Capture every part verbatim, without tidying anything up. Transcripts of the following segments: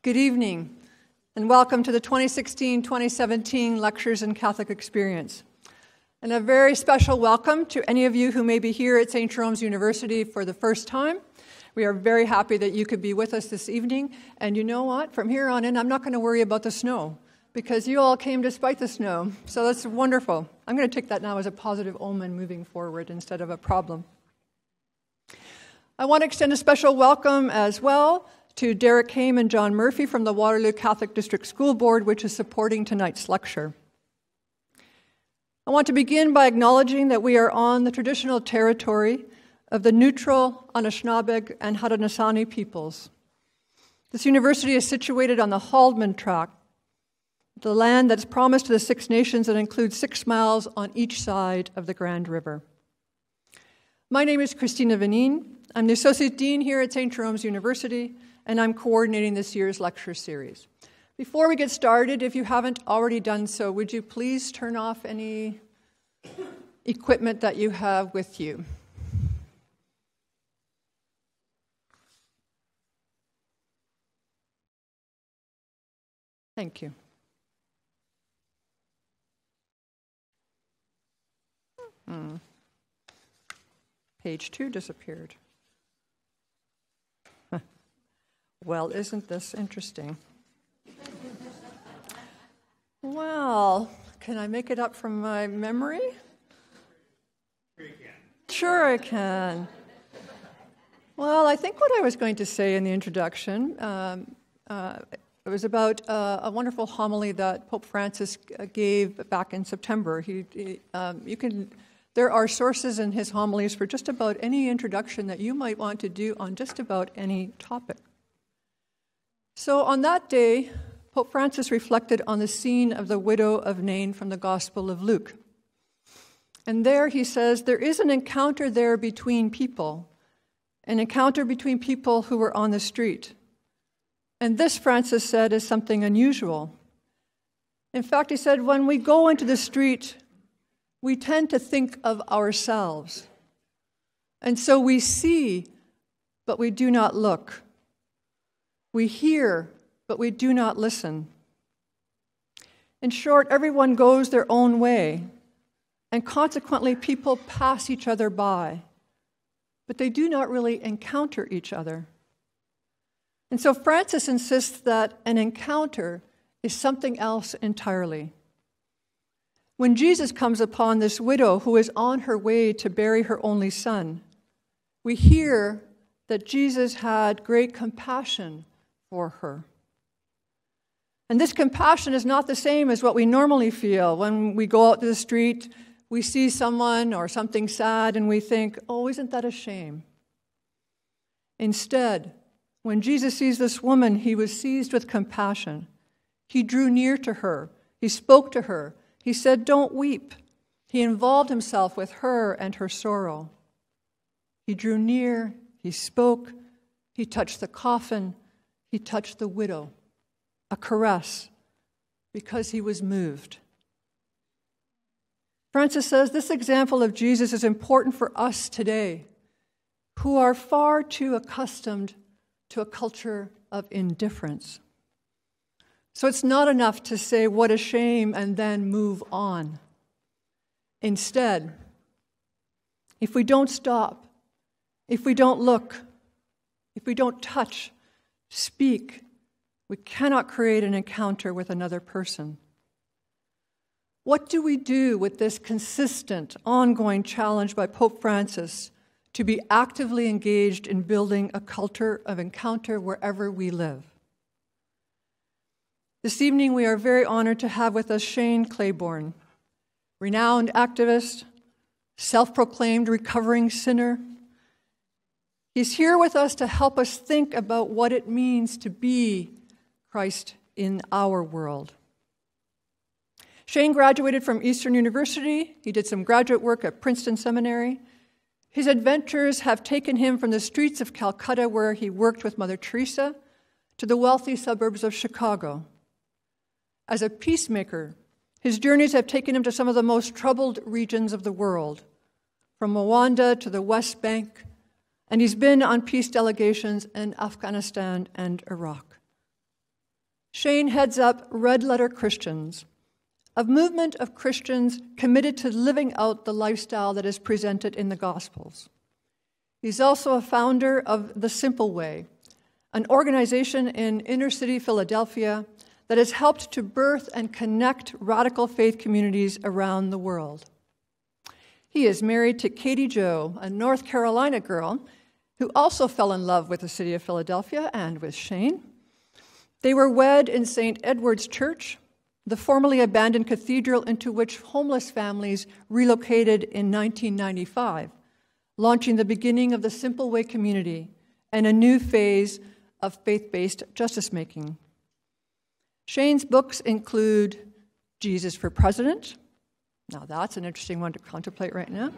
Good evening, and welcome to the twenty sixteen twenty seventeen Lectures in Catholic Experience. And a very special welcome to any of you who may be here at Saint Jerome's University for the first time. We are very happy that you could be with us this evening. And you know what? From here on in, I'm not going to worry about the snow, because you all came despite the snow. So that's wonderful. I'm going to take that now as a positive omen moving forward instead of a problem. I want to extend a special welcome as well to Derek Haim and John Murphy from the Waterloo Catholic District School Board, which is supporting tonight's lecture. I want to begin by acknowledging that we are on the traditional territory of the neutral Anishinaabe and Haudenosaunee peoples. This university is situated on the Haldeman Tract, the land that's promised to the Six Nations that includes six miles on each side of the Grand River. My name is Christina Vanine. I'm the Associate Dean here at Saint Jerome's University, and I'm coordinating this year's lecture series. Before we get started, if you haven't already done so, would you please turn off any equipment that you have with you? Thank you. Hmm. Page two disappeared. Well, isn't this interesting? Well, can I make it up from my memory? Sure you can. Sure I can. Well, I think what I was going to say in the introduction, um, uh, it was about uh, a wonderful homily that Pope Francis gave back in September. He, he, um, you can, there are sources in his homilies for just about any introduction that you might want to do on just about any topic. So on that day, Pope Francis reflected on the scene of the widow of Nain from the Gospel of Luke. And there he says, there is an encounter there between people, an encounter between people who were on the street. And this, Francis said, is something unusual. In fact, he said, when we go into the street, we tend to think of ourselves. And so we see, but we do not look. We hear, but we do not listen. In short, everyone goes their own way, and consequently people pass each other by, but they do not really encounter each other. And so Francis insists that an encounter is something else entirely. When Jesus comes upon this widow who is on her way to bury her only son, we hear that Jesus had great compassion for her. And this compassion is not the same as what we normally feel when we go out to the street, we see someone or something sad, and we think, oh, isn't that a shame? Instead, when Jesus sees this woman, he was seized with compassion. He drew near to her. He spoke to her. He said, don't weep. He involved himself with her and her sorrow. He drew near. He spoke. He touched the coffin. He touched the widow, a caress, because he was moved. Francis says this example of Jesus is important for us today, who are far too accustomed to a culture of indifference. So it's not enough to say, what a shame, and then move on. Instead, if we don't stop, if we don't look, if we don't touch, speak, we cannot create an encounter with another person. What do we do with this consistent, ongoing challenge by Pope Francis to be actively engaged in building a culture of encounter wherever we live? This evening, we are very honored to have with us Shane Claiborne, renowned activist, self-proclaimed recovering sinner. He's here with us to help us think about what it means to be Christ in our world. Shane graduated from Eastern University. He did some graduate work at Princeton Seminary. His adventures have taken him from the streets of Calcutta, where he worked with Mother Teresa, to the wealthy suburbs of Chicago. As a peacemaker, his journeys have taken him to some of the most troubled regions of the world, from Rwanda to the West Bank, and he's been on peace delegations in Afghanistan and Iraq. Shane heads up Red Letter Christians, a movement of Christians committed to living out the lifestyle that is presented in the Gospels. He's also a founder of The Simple Way, an organization in inner-city Philadelphia that has helped to birth and connect radical faith communities around the world. He is married to Katie Jo, a North Carolina girl who also fell in love with the city of Philadelphia and with Shane. They were wed in Saint Edward's Church, the formerly abandoned cathedral into which homeless families relocated in nineteen ninety-five, launching the beginning of the Simple Way community and a new phase of faith-based justice-making. Shane's books include Jesus for President. Now that's an interesting one to contemplate right now.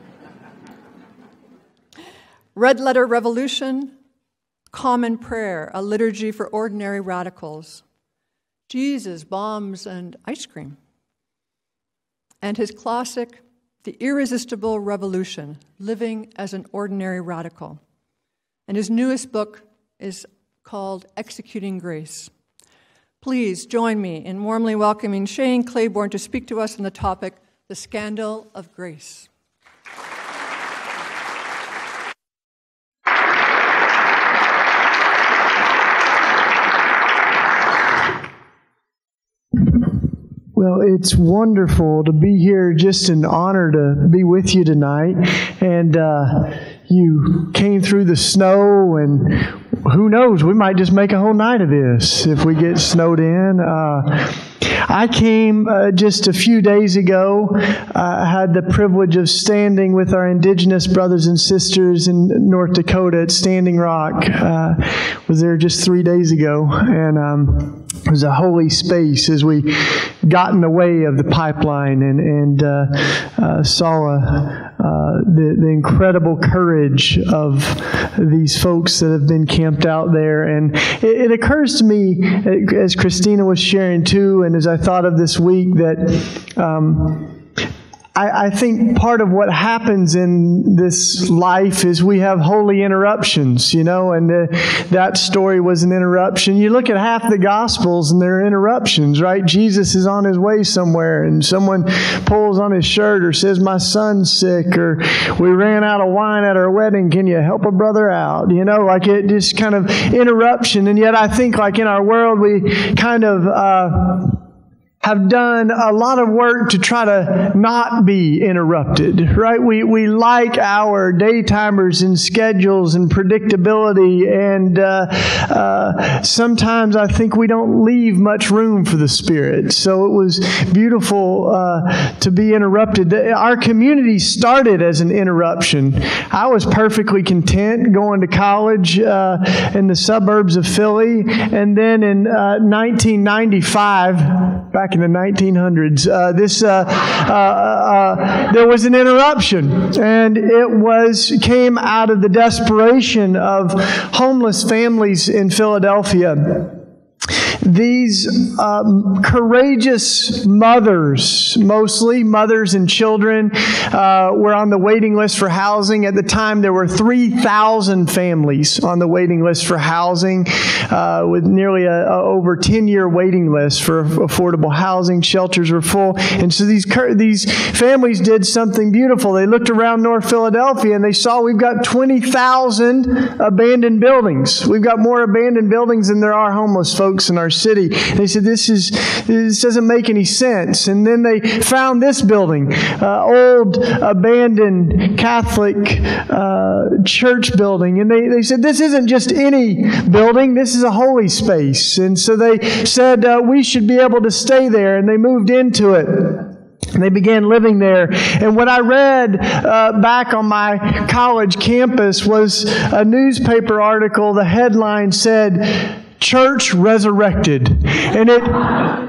Red Letter Revolution, Common Prayer, a liturgy for ordinary radicals. Jesus, Bombs, and Ice Cream. And his classic, The Irresistible Revolution, Living as an Ordinary Radical. And his newest book is called Executing Grace. Please join me in warmly welcoming Shane Claiborne to speak to us on the topic, The Scandal of Grace. Well, it's wonderful to be here. Just an honor to be with you tonight. And uh, you came through the snow, and who knows, we might just make a whole night of this if we get snowed in. Uh, I came uh, just a few days ago. I had the privilege of standing with our indigenous brothers and sisters in North Dakota at Standing Rock. Uh, was there just three days ago, and um, it was a holy space as we got in the way of the pipeline and, and uh, uh, saw a, uh, the, the incredible courage of these folks that have been camped out there. And it, it occurs to me, as Christina was sharing too, and as I thought of this week, that um, I, I think part of what happens in this life is we have holy interruptions, you know, and uh, that story was an interruption. You look at half the Gospels and they're interruptions, right? Jesus is on his way somewhere and someone pulls on his shirt or says, my son's sick, or we ran out of wine at our wedding. Can you help a brother out? You know, like it just kind of interruption. And yet I think like in our world, we kind of, uh, have done a lot of work to try to not be interrupted, right? We we like our daytimers and schedules and predictability, and uh, uh, sometimes I think we don't leave much room for the Spirit. So it was beautiful uh, to be interrupted. Our community started as an interruption. I was perfectly content going to college uh, in the suburbs of Philly, and then in uh, nineteen ninety-five, back in the nineteen hundreds, uh, this uh, uh, uh, there was an interruption, and it was came out of the desperation of homeless families in Philadelphia. These um, courageous mothers, mostly mothers and children, uh, were on the waiting list for housing. At the time, there were three thousand families on the waiting list for housing, uh, with nearly a, a over ten-year waiting list for affordable housing. Shelters were full. And so these these families did something beautiful. They looked around North Philadelphia and they saw we've got twenty thousand abandoned buildings. We've got more abandoned buildings than there are homeless folks in our city. They said, this is this doesn't make any sense. And then they found this building, uh, old abandoned Catholic uh, church building. And they, they said, this isn't just any building, this is a holy space. And so they said, uh, we should be able to stay there. And they moved into it. And they began living there. And what I read uh, back on my college campus was a newspaper article. The headline said, Church Resurrected. And it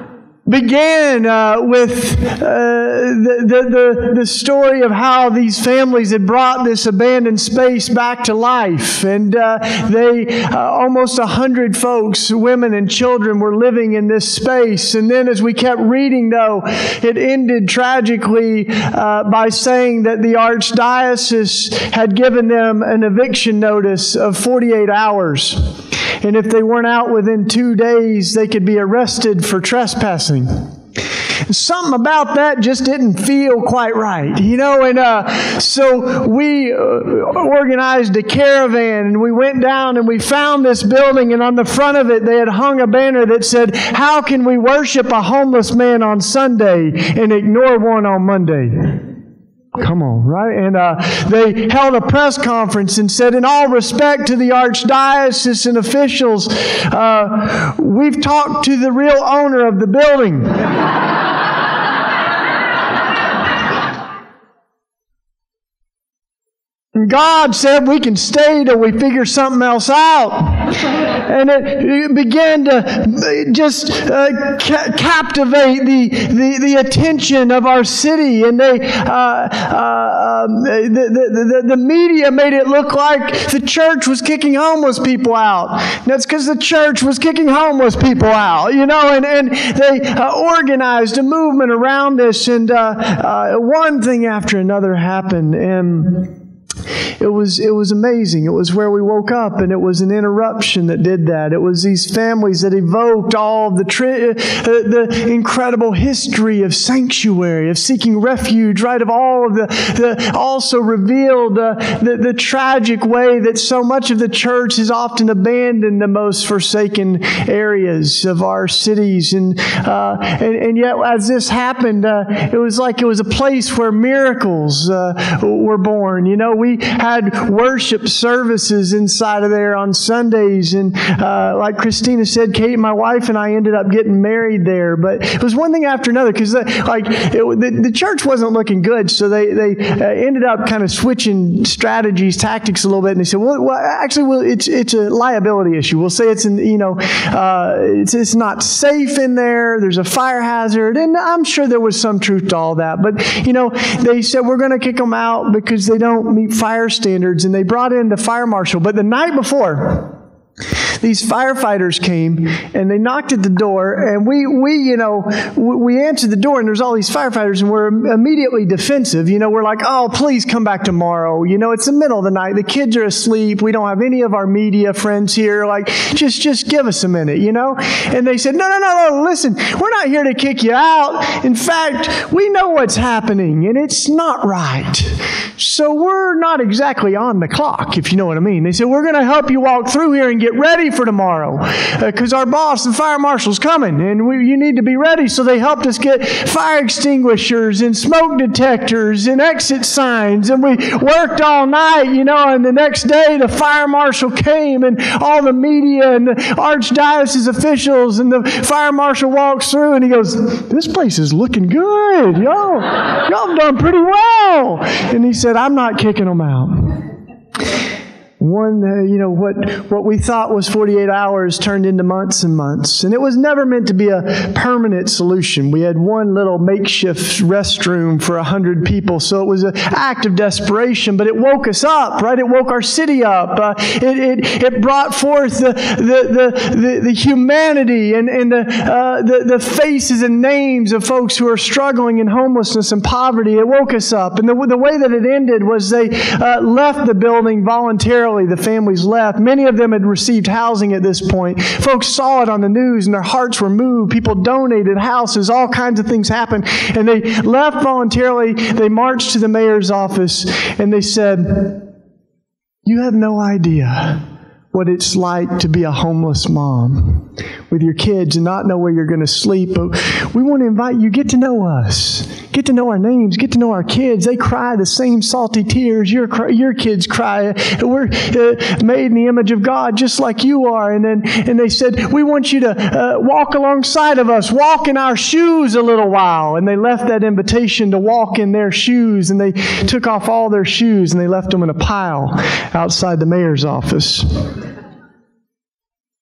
began uh, with uh, the, the, the, the story of how these families had brought this abandoned space back to life. And uh, they, uh, almost a hundred folks, women and children, were living in this space. And then as we kept reading, though, it ended tragically uh, by saying that the archdiocese had given them an eviction notice of forty-eight hours. And if they weren't out within two days, they could be arrested for trespassing. Something about that just didn't feel quite right, you know, and uh, so we uh, organized a caravan, and we went down and we found this building, and on the front of it they had hung a banner that said, "How can we worship a homeless man on Sunday and ignore one on Monday?" Come on, right? And uh, they held a press conference and said, "In all respect to the archdiocese and officials, uh, we've talked to the real owner of the building." And God said we can stay till we figure something else out. And it, it began to just uh, ca- captivate the, the, the attention of our city. And they, uh, uh, um, the, the, the, the media made it look like the church was kicking homeless people out. And that's because the church was kicking homeless people out, you know. And, and they uh, organized a movement around this. And uh, uh, one thing after another happened. And It was it was amazing. It was where we woke up, and it was an interruption that did that. It was these families that evoked all of the tri- uh, the incredible history of sanctuary, of seeking refuge, right? Of all of the, the also revealed uh, the the tragic way that so much of the church has often abandoned the most forsaken areas of our cities, and uh, and, and yet as this happened, uh, it was like it was a place where miracles uh, were born. You know, we had worship services inside of there on Sundays, and uh, like Christina said, Kate, my wife, and I ended up getting married there. But it was one thing after another, because like it, the, the church wasn't looking good, so they they uh, ended up kind of switching strategies, tactics a little bit, and they said, well, well actually, well, it's it's a liability issue. We'll say it's in, you know, uh, it's it's not safe in there. There's a fire hazard, and I'm sure there was some truth to all that. But you know, they said we're going to kick them out because they don't meet fire standards, and they brought in the fire marshal. But the night before, these firefighters came and they knocked at the door, and we, we, you know, we answered the door, and there's all these firefighters, and we're immediately defensive. You know, we're like, oh, please come back tomorrow. You know, it's the middle of the night. The kids are asleep. We don't have any of our media friends here. Like, just, just give us a minute, you know? And they said, no, no, no, no, listen, we're not here to kick you out. In fact, we know what's happening, and it's not right. So we're not exactly on the clock, if you know what I mean. They said, we're going to help you walk through here and get ready for tomorrow, because uh, our boss, the fire marshal's coming, and we, you need to be ready. So they helped us get fire extinguishers and smoke detectors and exit signs, and we worked all night, you know, and the next day the fire marshal came, and all the media and the archdiocese officials, and the fire marshal walks through, and he goes, this place is looking good. Y'all, y'all have done pretty well. And he said, I'm not kicking them out. One, uh, you know, what what we thought was forty-eight hours turned into months and months. And it was never meant to be a permanent solution. We had one little makeshift restroom for a hundred people, so it was an act of desperation, but it woke us up, right? It woke our city up. Uh, it, it it brought forth the the the, the, the humanity and, and the, uh, the, the faces and names of folks who are struggling in homelessness and poverty. It woke us up. And the, the way that it ended was they uh, left the building voluntarily. The families left. Many of them had received housing at this point. Folks saw it on the news, and their hearts were moved. People donated houses. All kinds of things happened. And they left voluntarily. They marched to the mayor's office, and they said, you have no idea what it's like to be a homeless mom with your kids and not know where you're going to sleep. But we want to invite you, get to know us. Get to know our names. Get to know our kids. They cry the same salty tears your your kids cry. We're uh, made in the image of God just like you are. And then and they said, we want you to uh, walk alongside of us. Walk in our shoes a little while. And they left that invitation to walk in their shoes. And they took off all their shoes and they left them in a pile outside the mayor's office.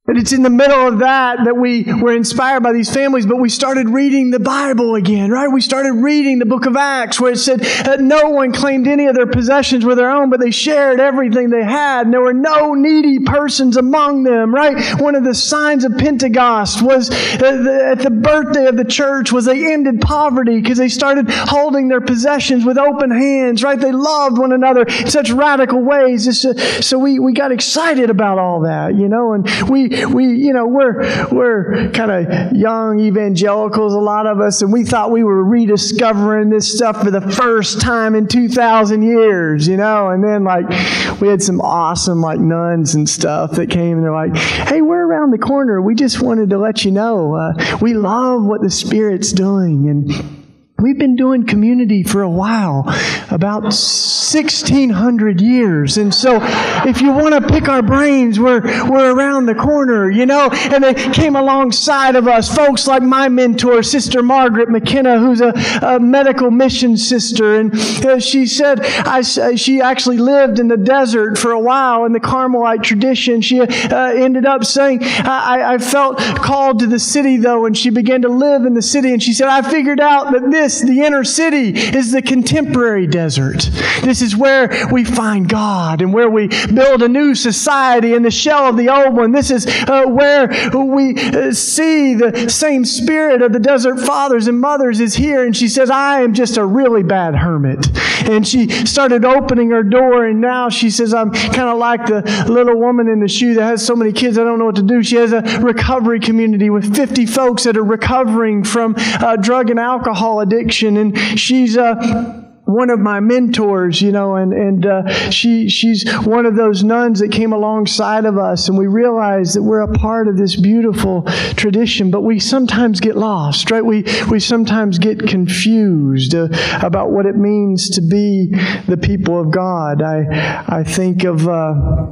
But it's in the middle of that that we were inspired by these families, but we started reading the Bible again, right? We started reading the book of Acts where it said that no one claimed any of their possessions were their own, but they shared everything they had, and there were no needy persons among them, right? One of the signs of Pentecost was uh, at the birthday of the church was they ended poverty because they started holding their possessions with open hands, right? They loved one another in such radical ways. It's, uh, so we, we got excited about all that, you know, and we We, you know, we're we're kind of young evangelicals, a lot of us, and we thought we were rediscovering this stuff for the first time in two thousand years, you know. And then, like, we had some awesome, like, nuns and stuff that came, and they're like, "Hey, we're around the corner. We just wanted to let you know uh, we love what the Spirit's doing." And we've been doing community for a while, about sixteen hundred years. And so if you want to pick our brains, we're we're around the corner, you know. And they came alongside of us, folks like my mentor, Sister Margaret McKenna, who's a, a medical mission sister. And uh, she said I, she actually lived in the desert for a while in the Carmelite tradition. She uh, ended up saying, I, I felt called to the city, though, and she began to live in the city. And she said, I figured out that this the inner city is the contemporary desert. This is where we find God and where we build a new society in the shell of the old one. This is uh, where we uh, see the same spirit of the desert fathers and mothers is here. And she says, I am just a really bad hermit. And she started opening her door, and now she says, I'm kind of like the little woman in the shoe that has so many kids, I don't know what to do. She has a recovery community with fifty folks that are recovering from uh, drug and alcohol addiction. And she's uh, one of my mentors, you know, and, and uh, she she's one of those nuns that came alongside of us, and we realize that we're a part of this beautiful tradition, but we sometimes get lost, right? We, we sometimes get confused uh, about what it means to be the people of God. I, I think of... Uh,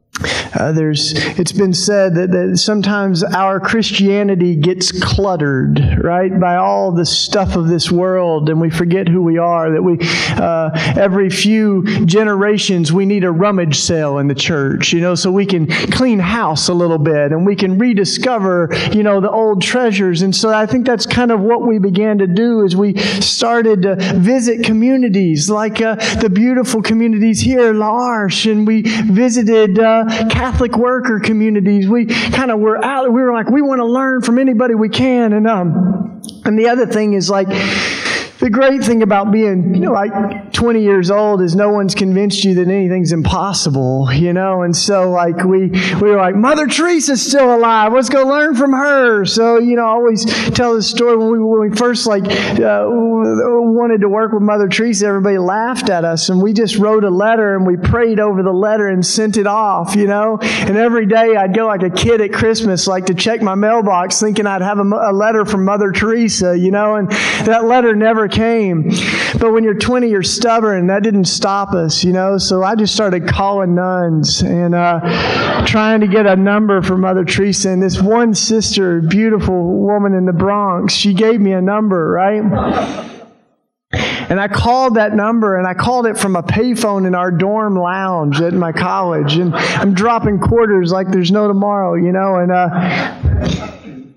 Uh, there's, it's been said that, that sometimes our Christianity gets cluttered, right, by all the stuff of this world, and we forget who we are, that we, uh, every few generations, we need a rummage sale in the church, you know, so we can clean house a little bit, and we can rediscover, you know, the old treasures. And so I think that's kind of what we began to do as we started to visit communities, like uh, the beautiful communities here, L'Arche, and we visited uh, Catholic worker communities. We kind of were out, we were like, we want to learn from anybody we can. And um, and the other thing is, like, the great thing about being, you know, like twenty years old is no one's convinced you that anything's impossible, you know. And so, like, we we were like, Mother Teresa's still alive. Let's go learn from her. So, you know, I always tell this story when we when we first like uh, wanted to work with Mother Teresa. Everybody laughed at us, and we just wrote a letter and we prayed over the letter and sent it off, you know. And every day I'd go like a kid at Christmas, like to check my mailbox, thinking I'd have a, a letter from Mother Teresa, you know. And that letter never came. But when you're twenty, you're stubborn. That didn't stop us, you know. So I just started calling nuns and uh, trying to get a number for Mother Teresa. And this one sister, beautiful woman in the Bronx, she gave me a number, right? And I called that number, and I called it from a payphone in our dorm lounge at my college. And I'm dropping quarters like there's no tomorrow, you know. And uh,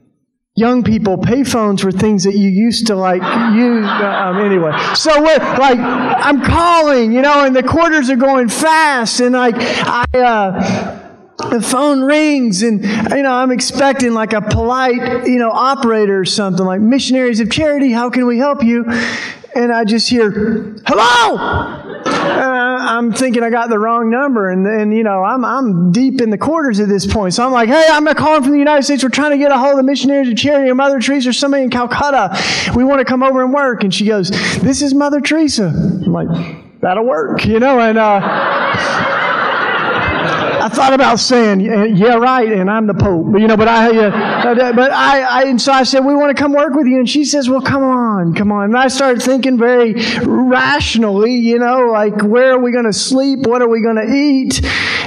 young people, payphones were things that you used to, like, use. Um, anyway, so we're, like, I'm calling, you know, and the quarters are going fast, and, like, I... Uh, the phone rings, and, you know, I'm expecting like a polite, you know, operator or something, like, Missionaries of Charity, how can we help you? And I just hear, hello! Uh, I'm thinking I got the wrong number, and, and you know, I'm I'm deep in the quarters at this point. So I'm like, hey, I'm calling from the United States. We're trying to get a hold of Missionaries of Charity or Mother Teresa or somebody in Calcutta. We want to come over and work. And she goes, this is Mother Teresa. I'm like, that'll work, you know, and... uh I thought about saying, yeah, right, and I'm the Pope, but, you know, but I, uh, but I, I, and so I said, we want to come work with you, and she says, well, come on, come on, and I started thinking very rationally, you know, like, where are we going to sleep, what are we going to eat,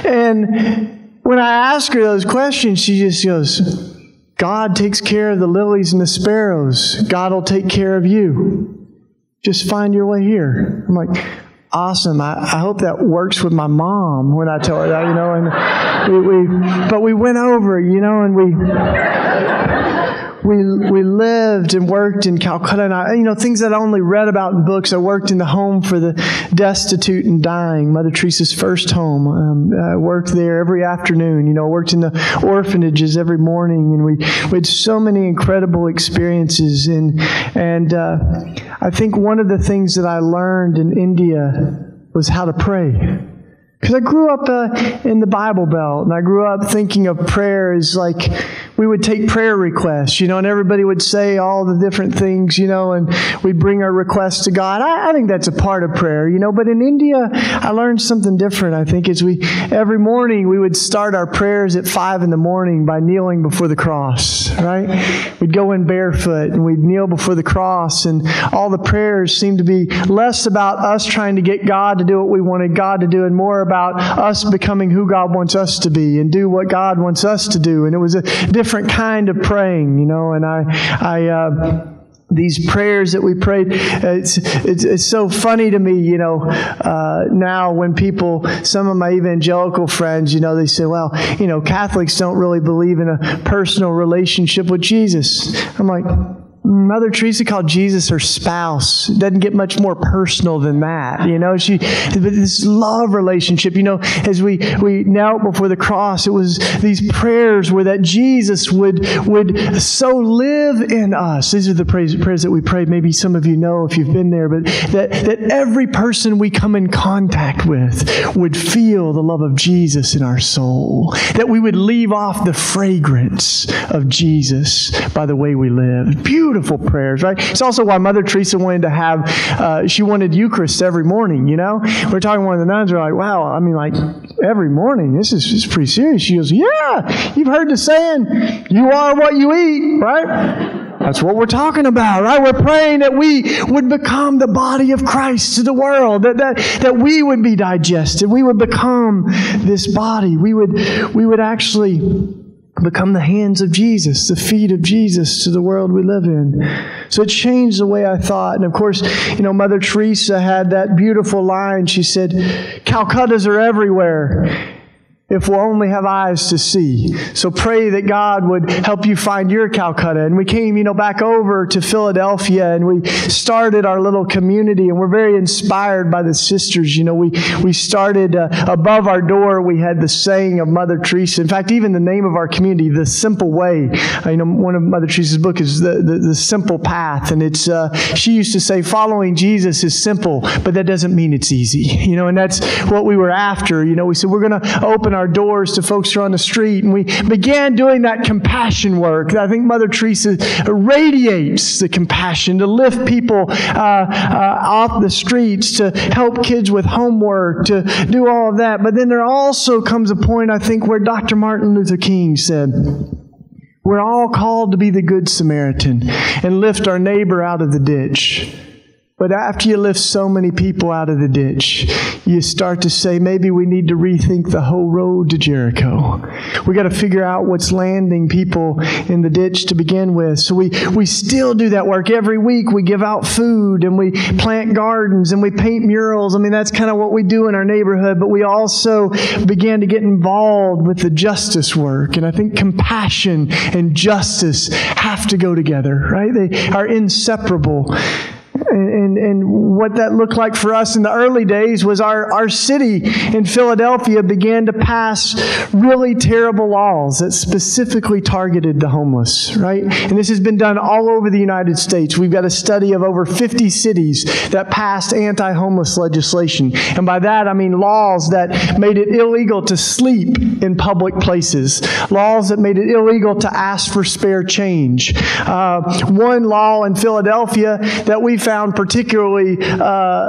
and when I ask her those questions, she just goes, God takes care of the lilies and the sparrows, God will take care of you, just find your way here. I'm like, awesome. I, I hope that works with my mom when I tell her that, you know. And we, we but we went over, you know, and we we we lived and worked in Calcutta, and I, you know, things that I only read about in books. I worked in the home for the destitute and dying, Mother Teresa's first home. Um, I worked there every afternoon. You know, worked in the orphanages every morning, and we, we had so many incredible experiences. And and uh, I think one of the things that I learned in India was how to pray. Because I grew up uh, in the Bible Belt, and I grew up thinking of prayer as like we would take prayer requests, you know, and everybody would say all the different things, you know, and we'd bring our requests to God. I, I think that's a part of prayer, you know, but in India, I learned something different. I think as we, every morning, we would start our prayers at five in the morning by kneeling before the cross, right? We'd go in barefoot and we'd kneel before the cross, and all the prayers seemed to be less about us trying to get God to do what we wanted God to do, and more about us becoming who God wants us to be and do what God wants us to do. And it was a different kind of praying, you know, and I, I, uh, these prayers that we prayed, it's, it's, it's so funny to me, you know, uh, now when people, some of my evangelical friends, you know, they say, well, you know, Catholics don't really believe in a personal relationship with Jesus. I'm like, Mother Teresa called Jesus her spouse. It doesn't get much more personal than that. You know, she, this love relationship, you know, as we, we knelt before the cross, it was these prayers where that Jesus would, would so live in us. These are the prayers, prayers that we prayed. Maybe some of you know if you've been there, but that, that every person we come in contact with would feel the love of Jesus in our soul. That we would leave off the fragrance of Jesus by the way we live. Beautiful. Beautiful prayers, right? It's also why Mother Teresa wanted to have, uh, she wanted Eucharist every morning, you know? We were talking to one of the nuns, we're like, wow, I mean, like, every morning, this is, this is pretty serious. She goes, yeah, you've heard the saying, you are what you eat, right? That's what we're talking about, right? We're praying that we would become the body of Christ to the world, that, that, that we would be digested, we would become this body, we would, we would actually become the hands of Jesus, the feet of Jesus to the world we live in. So it changed the way I thought. And of course, you know, Mother Teresa had that beautiful line. She said, Calcuttas are everywhere if we'll only have eyes to see. So pray that God would help you find your Calcutta. And we came, you know, back over to Philadelphia, and we started our little community, and we're very inspired by the sisters. You know, we, we started uh, above our door, we had the saying of Mother Teresa. In fact, even the name of our community, The Simple Way. Uh, you know, one of Mother Teresa's book is The, the, the Simple Path. And it's, uh, she used to say, following Jesus is simple, but that doesn't mean it's easy. You know, and that's what we were after. You know, we said, we're going to open our doors to folks who are on the street. And we began doing that compassion work. I think Mother Teresa radiates the compassion to lift people uh, uh, off the streets, to help kids with homework, to do all of that. But then there also comes a point, I think, where Doctor Martin Luther King said, we're all called to be the Good Samaritan and lift our neighbor out of the ditch. But after you lift so many people out of the ditch, you start to say, maybe we need to rethink the whole road to Jericho. We got to figure out what's landing people in the ditch to begin with. So we, we still do that work. Every week we give out food, and we plant gardens, and we paint murals. I mean, that's kind of what we do in our neighborhood. But we also began to get involved with the justice work. And I think compassion and justice have to go together, right? They are inseparable. And, and, and what that looked like for us in the early days was our, our city in Philadelphia began to pass really terrible laws that specifically targeted the homeless, right? And this has been done all over the United States. We've got a study of over fifty cities that passed anti-homeless legislation. And by that, I mean laws that made it illegal to sleep in public places, laws that made it illegal to ask for spare change. Uh, one law in Philadelphia that we found particularly uh, uh,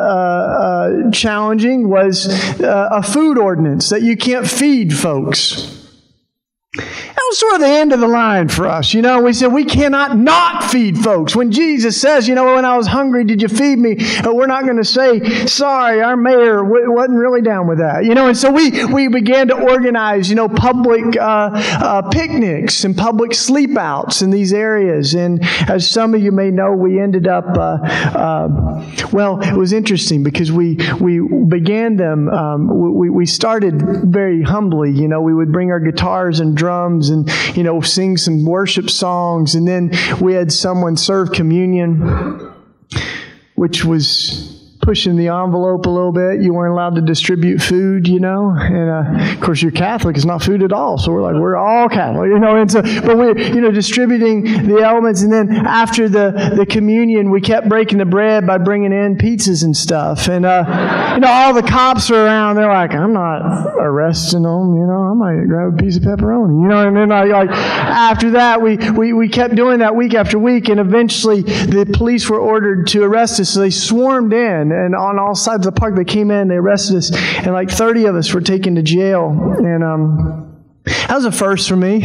uh, challenging was uh, a food ordinance that you can't feed folks. That was sort of the end of the line for us. You know, we said we cannot not feed folks. When Jesus says, you know, when I was hungry, did you feed me? Uh, we're not going to say, sorry, our mayor w- wasn't really down with that. You know, and so we, we began to organize, you know, public uh, uh, picnics and public sleep outs in these areas. And as some of you may know, we ended up, uh, uh, well, it was interesting because we, we began them, um, we, we started very humbly. You know, we would bring our guitars and drums and, you know, sing some worship songs. And then we had someone serve communion, which was pushing the envelope a little bit. You weren't allowed to distribute food, you know. And, uh, of course, you're Catholic. It's not food at all. So we're like, we're all Catholic, you know. And so, but we're, you know, distributing the elements. And then after the, the communion, we kept breaking the bread by bringing in pizzas and stuff. And, uh, you know, all the cops are around. They're like, I'm not arresting them, you know. I might grab a piece of pepperoni, you know. And then, like, like after that, we, we, we kept doing that week after week. And eventually, the police were ordered to arrest us. So they swarmed in. And on all sides of the park, they came in, they arrested us, and like thirty of us were taken to jail. And um, that was a first for me.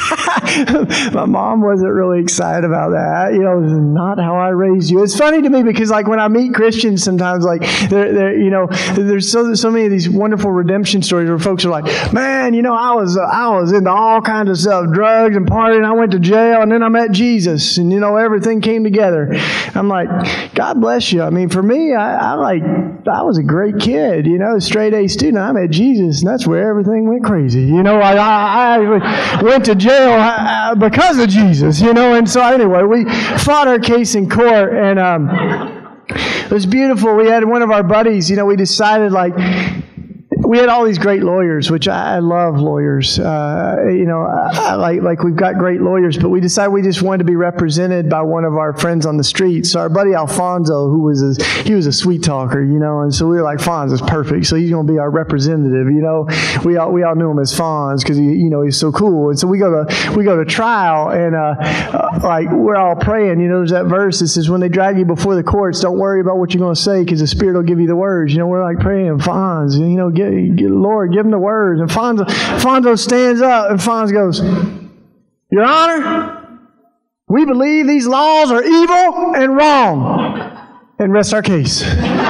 My mom wasn't really excited about that. You know, it was not how I raised you. It's funny to me because, like, when I meet Christians, sometimes, like, they're, they're, you know, there's so so many of these wonderful redemption stories where folks are like, man, you know, I was uh, I was into all kinds of stuff, drugs and partying. I went to jail, and then I met Jesus, and you know, everything came together. I'm like, God bless you. I mean, for me, I, I like I was a great kid, you know, straight A student. I met Jesus, and that's where everything went crazy. You know, I I, I went to jail. Uh, because of Jesus, you know. And so anyway, we fought our case in court, and um, it was beautiful. We had one of our buddies, you know, we decided, like, we had all these great lawyers, which I, I love lawyers. Uh, you know, I, I like like we've got great lawyers, but we decided we just wanted to be represented by one of our friends on the street. So our buddy Alfonso, who was a, he was a sweet talker, you know, and so we were like, Fonz is perfect, so he's going to be our representative. You know, we all we all knew him as Fonz because he, you know, he's so cool. And so we go to we go to trial, and uh, uh, like we're all praying. You know, there's that verse that says, when they drag you before the courts, don't worry about what you're going to say because the Spirit will give you the words. You know, we're like praying, Fonz, you know, get. Lord, give him the words. And Fonzo, Fonzo stands up, and Fonz goes, Your Honor, we believe these laws are evil and wrong, and rest our case.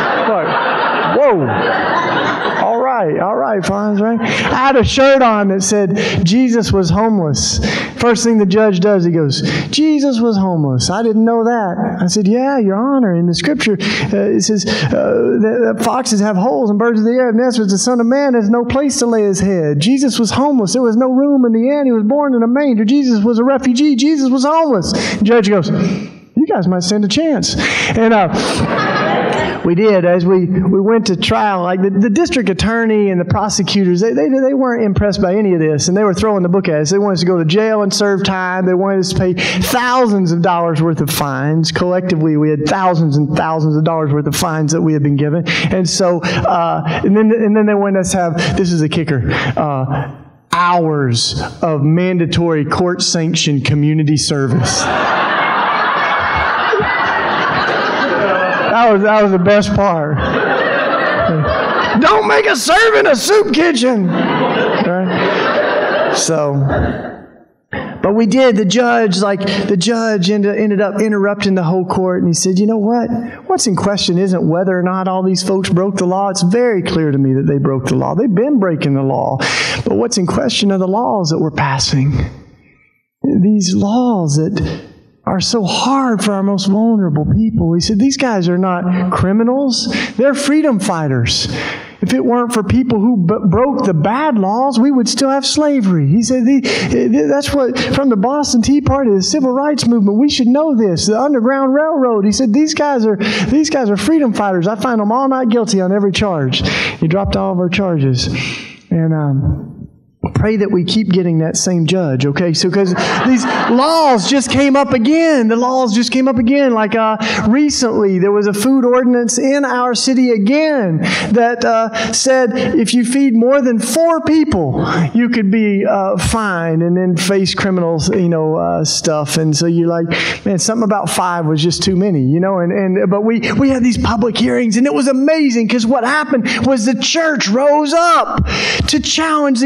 Like, whoa. All right, all right, Fonz, right? I had a shirt on that said, Jesus was homeless. First thing the judge does, he goes, Jesus was homeless. I didn't know that. I said, yeah, Your Honor. In the scripture, uh, it says, uh, that, that foxes have holes and birds of the air have nests, but the Son of Man has no place to lay his head. Jesus was homeless. There was no room in the inn. He was born in a manger. Jesus was a refugee. Jesus was homeless. The judge goes, you guys might stand a chance. And uh, we did. As we, we went to trial, like the, the district attorney and the prosecutors, they, they they weren't impressed by any of this, and they were throwing the book at us. They wanted us to go to jail and serve time. They wanted us to pay thousands of dollars worth of fines. Collectively, we had thousands and thousands of dollars worth of fines that we had been given. And so, uh, and then and then they wanted us to have, this is a kicker, uh, hours of mandatory court-sanctioned community service. That was that was the best part. Don't make us serve in a soup kitchen. Right? So, but we did. The judge, like the judge, ended, ended up interrupting the whole court, and he said, "You know what? What's in question isn't whether or not all these folks broke the law. It's very clear to me that they broke the law. They've been breaking the law. But what's in question are the laws that we're passing. These laws that are so hard for our most vulnerable people." He said, these guys are not criminals. They're freedom fighters. If it weren't for people who b- broke the bad laws, we would still have slavery. He said, the, that's what, from the Boston Tea Party, the Civil Rights Movement, we should know this. The Underground Railroad. He said, these guys are these guys are freedom fighters. I find them all not guilty on every charge. He dropped all of our charges. And, um... pray that we keep getting that same judge, okay? So, because these laws just came up again. The laws just came up again. Like uh, recently, there was a food ordinance in our city again that uh, said if you feed more than four people, you could be uh, fined and then face criminal, you know, uh, stuff. And so you're like, man, something about five was just too many, you know? And, and but we, we had these public hearings, and it was amazing because what happened was the church rose up to challenge these laws.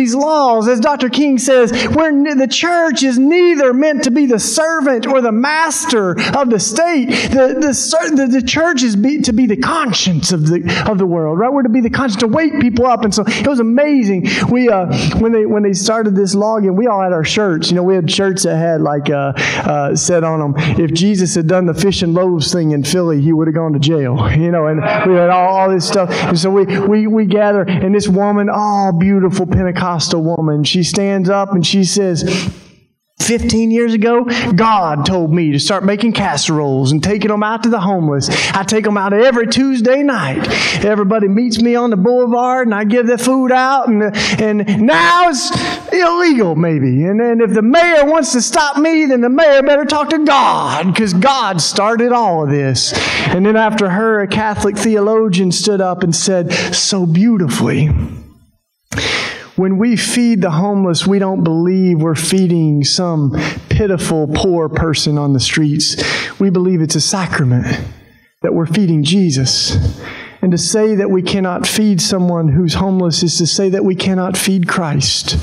laws. As Doctor King says, we're, the church is neither meant to be the servant or the master of the state. The, the, the, the church is be, to be the conscience of the of the world, right? We're to be the conscience, to wake people up. And so it was amazing. We uh, when they when they started this login, we all had our shirts. You know, we had shirts that had like uh, uh, said on them, if Jesus had done the fish and loaves thing in Philly, he would have gone to jail. You know, and we had all, all this stuff. And so we, we, we gather, and this woman, oh, beautiful Pentecostal woman, she stands up and she says, fifteen years ago, God told me to start making casseroles and taking them out to the homeless. I take them out every Tuesday night. Everybody meets me on the boulevard, and I give the food out, and, and now it's illegal, maybe. And then if the mayor wants to stop me, then the mayor better talk to God, because God started all of this. And then after her, a Catholic theologian stood up and said so beautifully, when we feed the homeless, we don't believe we're feeding some pitiful, poor person on the streets. We believe it's a sacrament, that we're feeding Jesus. And to say that we cannot feed someone who's homeless is to say that we cannot feed Christ.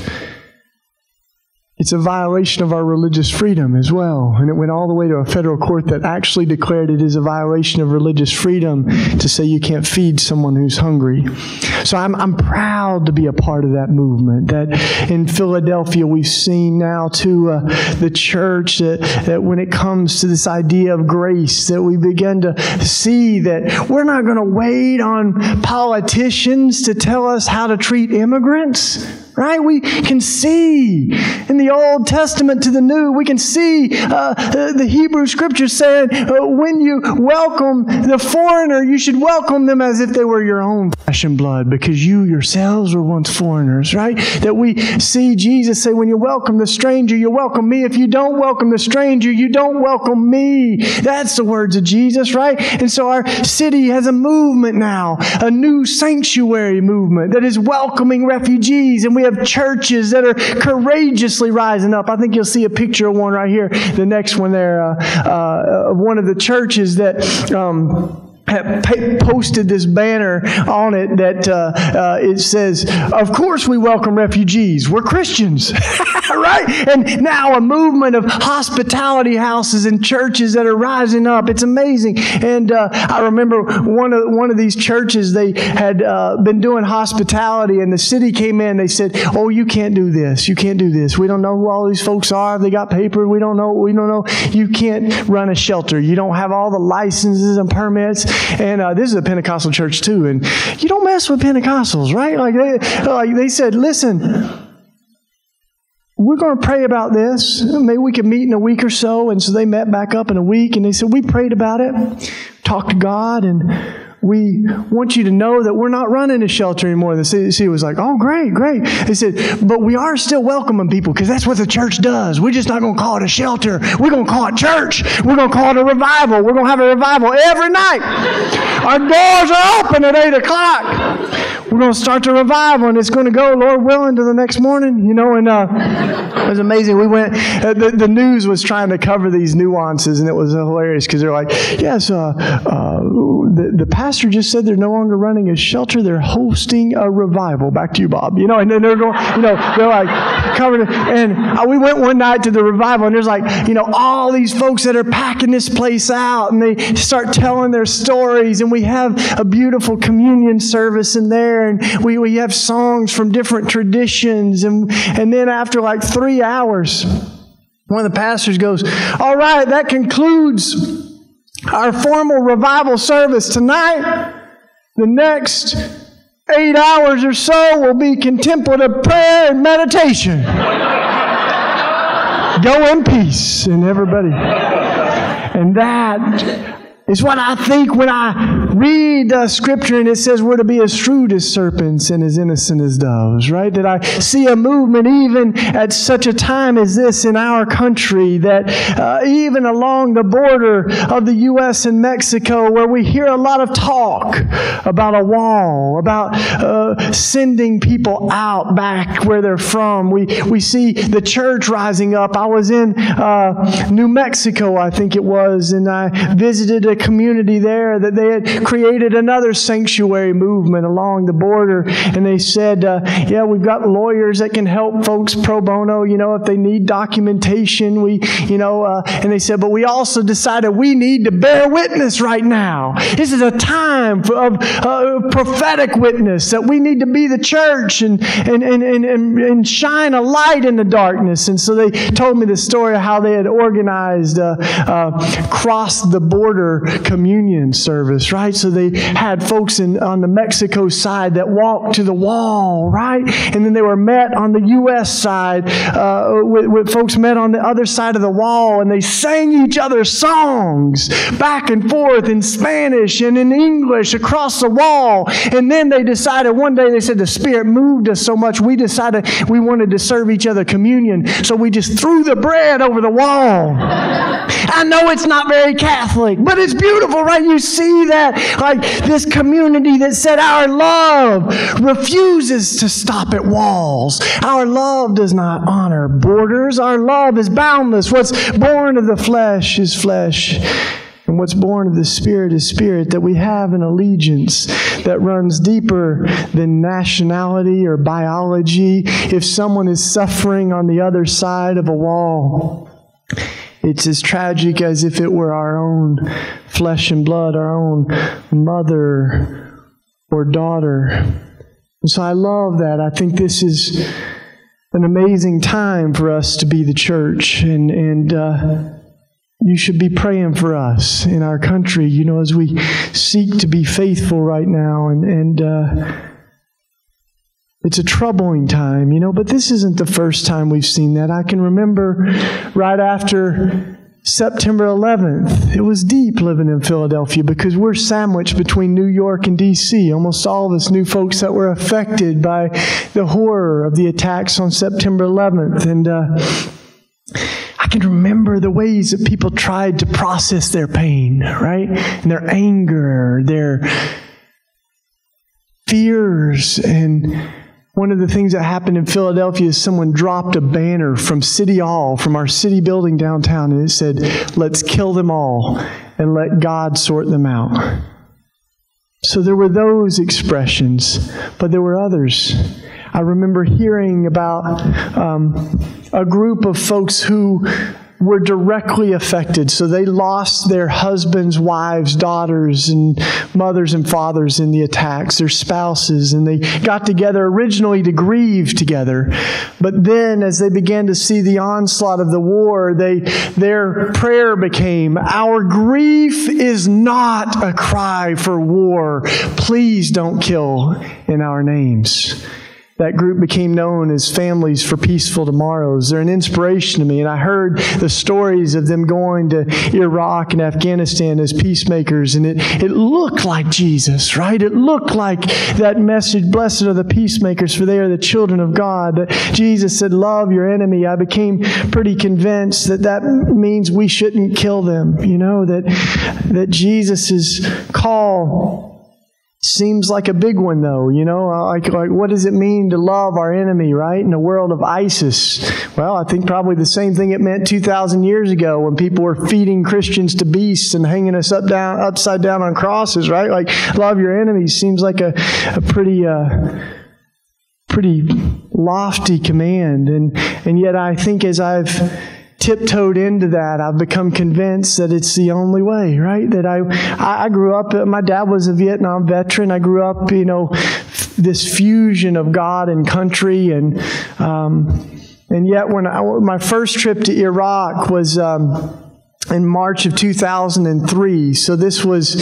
It's a violation of our religious freedom as well. And it went all the way to a federal court that actually declared it is a violation of religious freedom to say you can't feed someone who's hungry. So I'm, I'm proud to be a part of that movement. That in Philadelphia we've seen now to uh, the church that, that when it comes to this idea of grace, that we begin to see that we're not going to wait on politicians to tell us how to treat immigrants. Right? We can see in the Old Testament to the New, we can see uh, the Hebrew Scriptures saying, uh, when you welcome the foreigner, you should welcome them as if they were your own flesh and blood, because you yourselves were once foreigners, right? That we see Jesus say, when you welcome the stranger, you welcome me. If you don't welcome the stranger, you don't welcome me. That's the words of Jesus, right? And so our city has a movement now, a new sanctuary movement that is welcoming refugees, and we have churches that are courageously rising up. I think you'll see a picture of one right here. The next one there, uh, uh, of one of the churches that um, posted this banner on it that uh, uh, it says, of course we welcome refugees. We're Christians. Right? And now a movement of hospitality houses and churches that are rising up. It's amazing. And uh, I remember one of one of these churches, they had uh, been doing hospitality, and the city came in. They said, oh, you can't do this. You can't do this. We don't know who all these folks are. They got paper. We don't know. We don't know. You can't run a shelter. You don't have all the licenses and permits. And uh, this is a Pentecostal church too. And you don't mess with Pentecostals, right? Like they, like they said, listen, we're going to pray about this. Maybe we could meet in a week or so. And so they met back up in a week, and they said, we prayed about it, talked to God, and we want you to know that we're not running a shelter anymore. And the city was like, oh, great, great. They said, but we are still welcoming people, because that's what the church does. We're just not going to call it a shelter. We're going to call it church. We're going to call it a revival. We're going to have a revival every night. Our doors are open at eight o'clock. We're going to start the revival, and it's going to go, Lord willing, to the next morning. You know, and uh, it was amazing. We went, uh, the, the news was trying to cover these nuances, and it was hilarious, because they're like, yes, uh, uh, the, the pastor just said they're no longer running a shelter. They're hosting a revival. Back to you, Bob. You know, and then they're going, you know, they're like covered it. And uh, we went one night to the revival, and there's like, you know, all these folks that are packing this place out, and they start telling their stories, and we have a beautiful communion service in there, and we, we have songs from different traditions, and and then after like three hours, one of the pastors goes, all right, that concludes our formal revival service tonight. The next eight hours or so will be contemplative prayer and meditation. Go in peace, and everybody. And that is what I think when I read uh, Scripture and it says we're to be as shrewd as serpents and as innocent as doves, right? That I see a movement even at such a time as this in our country, that uh, even along the border of the U S and Mexico, where we hear a lot of talk about a wall, about uh, sending people out back where they're from. We, we see the church rising up. I was in uh, New Mexico, I think it was, and I visited a the community there that they had created another sanctuary movement along the border. And they said, uh, yeah, we've got lawyers that can help folks pro bono, you know, if they need documentation. We, you know, uh, and they said, but we also decided we need to bear witness right now. This is a time of uh, prophetic witness, that we need to be the church and, and, and, and, and shine a light in the darkness. And so they told me the story of how they had organized a, a cross-the-border communion service, right? So they had folks in, on the Mexico side that walked to the wall, right? And then they were met on the U S side, uh, with, with folks met on the other side of the wall, and they sang each other's songs back and forth in Spanish and in English across the wall. And then they decided, one day they said the Spirit moved us so much, we decided we wanted to serve each other communion. So we just threw the bread over the wall. I know it's not very Catholic, but it's beautiful, right? You see that, like this community that said our love refuses to stop at walls. Our love does not honor borders. Our love is boundless. What's born of the flesh is flesh. And what's born of the Spirit is spirit, that we have an allegiance that runs deeper than nationality or biology. If someone is suffering on the other side of a wall, it's as tragic as if it were our own flesh and blood, our own mother or daughter. And so I love that. I think this is an amazing time for us to be the church, and, and, uh, you should be praying for us in our country, you know, as we seek to be faithful right now. And, and uh, it's a troubling time, you know, but this isn't the first time we've seen that. I can remember right after September eleventh, it was deep living in Philadelphia because we're sandwiched between New York and D C Almost all of us knew folks that were affected by the horror of the attacks on September eleventh. And, uh, I can remember the ways that people tried to process their pain, right? And their anger, their fears. And one of the things that happened in Philadelphia is someone dropped a banner from City Hall, from our city building downtown, and it said, "Let's kill them all and let God sort them out." So there were those expressions, but there were others. I remember hearing about um, a group of folks who were directly affected. So they lost their husbands, wives, daughters, and mothers and fathers in the attacks, their spouses, and they got together originally to grieve together. But then as they began to see the onslaught of the war, they their prayer became, "Our grief is not a cry for war. Please don't kill in our names." That group became known as Families for Peaceful Tomorrows. They're an inspiration to me. And I heard the stories of them going to Iraq and Afghanistan as peacemakers. And it, it looked like Jesus, right? It looked like that message, "Blessed are the peacemakers, for they are the children of God." That Jesus said, "Love your enemy." I became pretty convinced that that means we shouldn't kill them. You know, that, that Jesus' call seems like a big one, though, you know, like, like what does it mean to love our enemy, right? In the world of ISIS. Well, I think probably the same thing it meant two thousand years ago when people were feeding Christians to beasts and hanging us up down, upside down on crosses, right? Like, love your enemies seems like a, a pretty, uh, pretty lofty command. And, and yet I think as I've tiptoed into that, I've become convinced that it's the only way, right? That I, I grew up, my dad was a Vietnam veteran. I grew up, you know, this fusion of God and country. And, um, and yet when I, my first trip to Iraq was, um, in March of two thousand three. So this was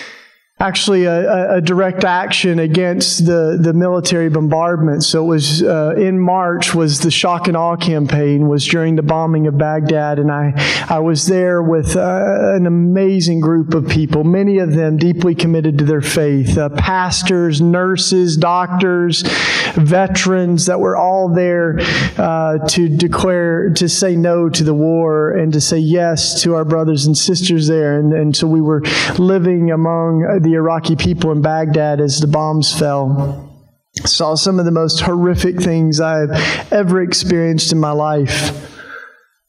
actually a, a direct action against the, the military bombardment. So it was uh, in March was the shock and awe campaign, was during the bombing of Baghdad. And I, I was there with uh, an amazing group of people, many of them deeply committed to their faith, uh, pastors, nurses, doctors, veterans that were all there uh, to declare, to say no to the war and to say yes to our brothers and sisters there. And, and so we were living among the Iraqi people in Baghdad as the bombs fell. Saw some of the most horrific things I've ever experienced in my life.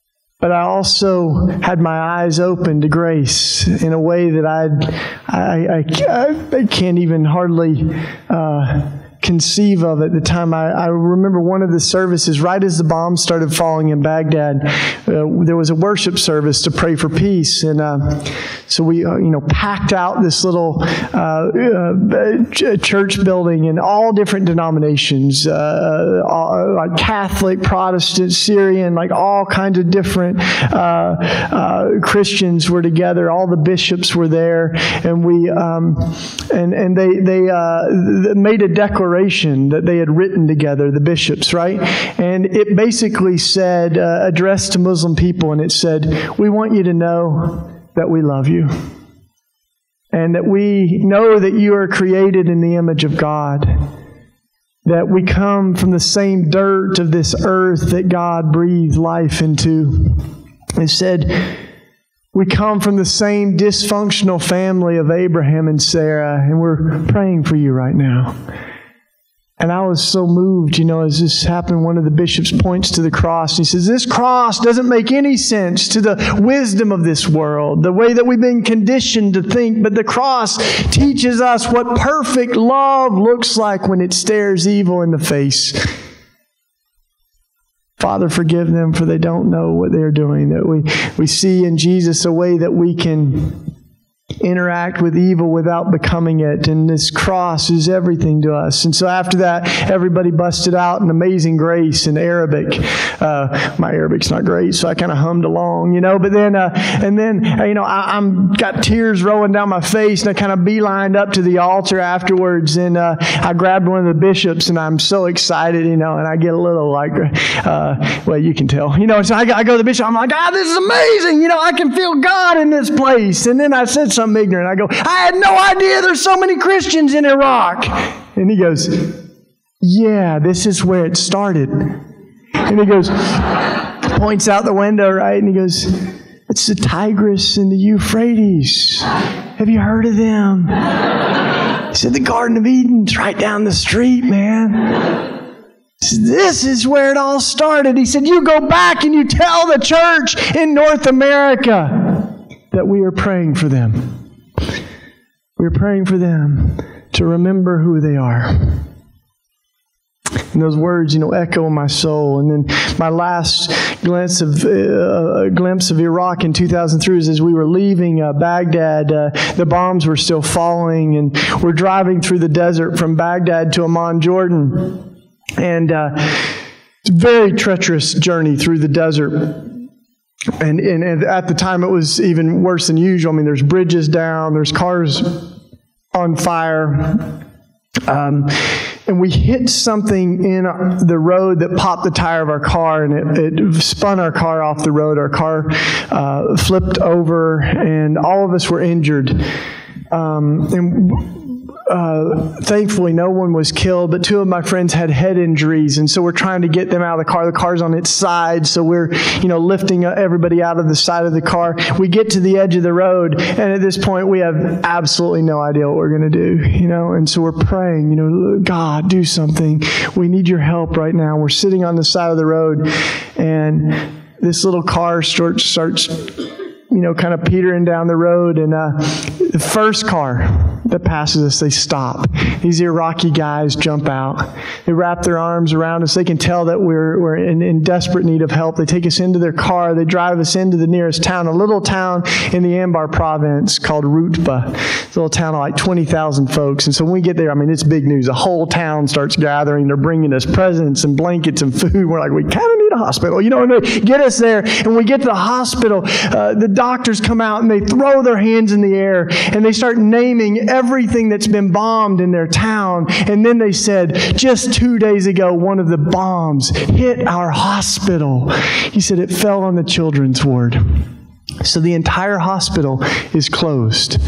but I also had my eyes open to grace in a way that I'd, I, I, I can't even hardly uh, conceive of at the time. I, I remember one of the services, right as the bombs started falling in Baghdad, uh, there was a worship service to pray for peace. And uh, so we, uh, you know, packed out this little uh, uh, church building in all different denominations, uh, all, like Catholic, Protestant, Syrian, like all kinds of different uh, uh, Christians were together. All the bishops were there, and we um, and and they they uh, made a declaration that they had written together, the bishops, right? And it basically said, uh, addressed to Muslim people, and it said, we want you to know that we love you, and that we know that you are created in the image of God, that we come from the same dirt of this earth that God breathed life into. It said, we come from the same dysfunctional family of Abraham and Sarah, and we're praying for you right now. And I was so moved, you know, as this happened, one of the bishops points to the cross. He says, this cross doesn't make any sense to the wisdom of this world, the way that we've been conditioned to think, but the cross teaches us what perfect love looks like when it stares evil in the face. Father, forgive them, for they don't know what they're doing. That we, we see in Jesus a way that we can interact with evil without becoming it. And this cross is everything to us. And so after that, everybody busted out in Amazing Grace in Arabic. Uh, my Arabic's not great, so I kind of hummed along, you know. But then, uh, and then, uh, you know, I, I'm got tears rolling down my face, and I kind of beelined up to the altar afterwards. And uh, I grabbed one of the bishops, and I'm so excited, you know, and I get a little like, uh, well, you can tell, you know. So I, I go to the bishop. I'm like, ah, this is amazing. You know, I can feel God in this place. And then I said something ignorant. I go, I had no idea there's so many Christians in Iraq. And he goes, yeah, this is where it started. And he goes, points out the window, right? And he goes, it's the Tigris and the Euphrates. Have you heard of them? He said, the Garden of Eden's right down the street, man. This is where it all started. He said, you go back and you tell the church in North America that we are praying for them. We're praying for them to remember who they are. And those words, you know, echo in my soul. And then my last glimpse of uh, glimpse of Iraq in two thousand three was as we were leaving uh, Baghdad. Uh, the bombs were still falling, and we're driving through the desert from Baghdad to Amman, Jordan. And uh, it's a very treacherous journey through the desert. And, and, and at the time, it was even worse than usual. I mean, there's bridges down, there's cars on fire. Um, and we hit something in the road that popped the tire of our car, and it, it spun our car off the road. Our car uh, flipped over, and all of us were injured. Um, and Uh, thankfully, no one was killed, but two of my friends had head injuries, and so we're trying to get them out of the car. The car's on its side, so we're, you know, lifting everybody out of the side of the car. We get to the edge of the road, and at this point, we have absolutely no idea what we're going to do, you know, and so we're praying, you know, God, do something. We need your help right now. We're sitting on the side of the road, and this little car starts, starts you know, kind of petering down the road, and uh, the first car that passes us, they stop. These Iraqi guys jump out. They wrap their arms around us. They can tell that we're we're in, in desperate need of help. They take us into their car. They drive us into the nearest town, a little town in the Anbar province called Rutba. It's a little town of like twenty thousand folks. And so when we get there, I mean, it's big news. The whole town starts gathering. They're bringing us presents and blankets and food. We're like, we kind of need a hospital. You know, and they get us there, and when we get to the hospital, uh, the doctors come out, and they throw their hands in the air, and they start naming everything that's been bombed in their town. And then they said, just two days ago, one of the bombs hit our hospital. He said it fell on the children's ward. So the entire hospital is closed.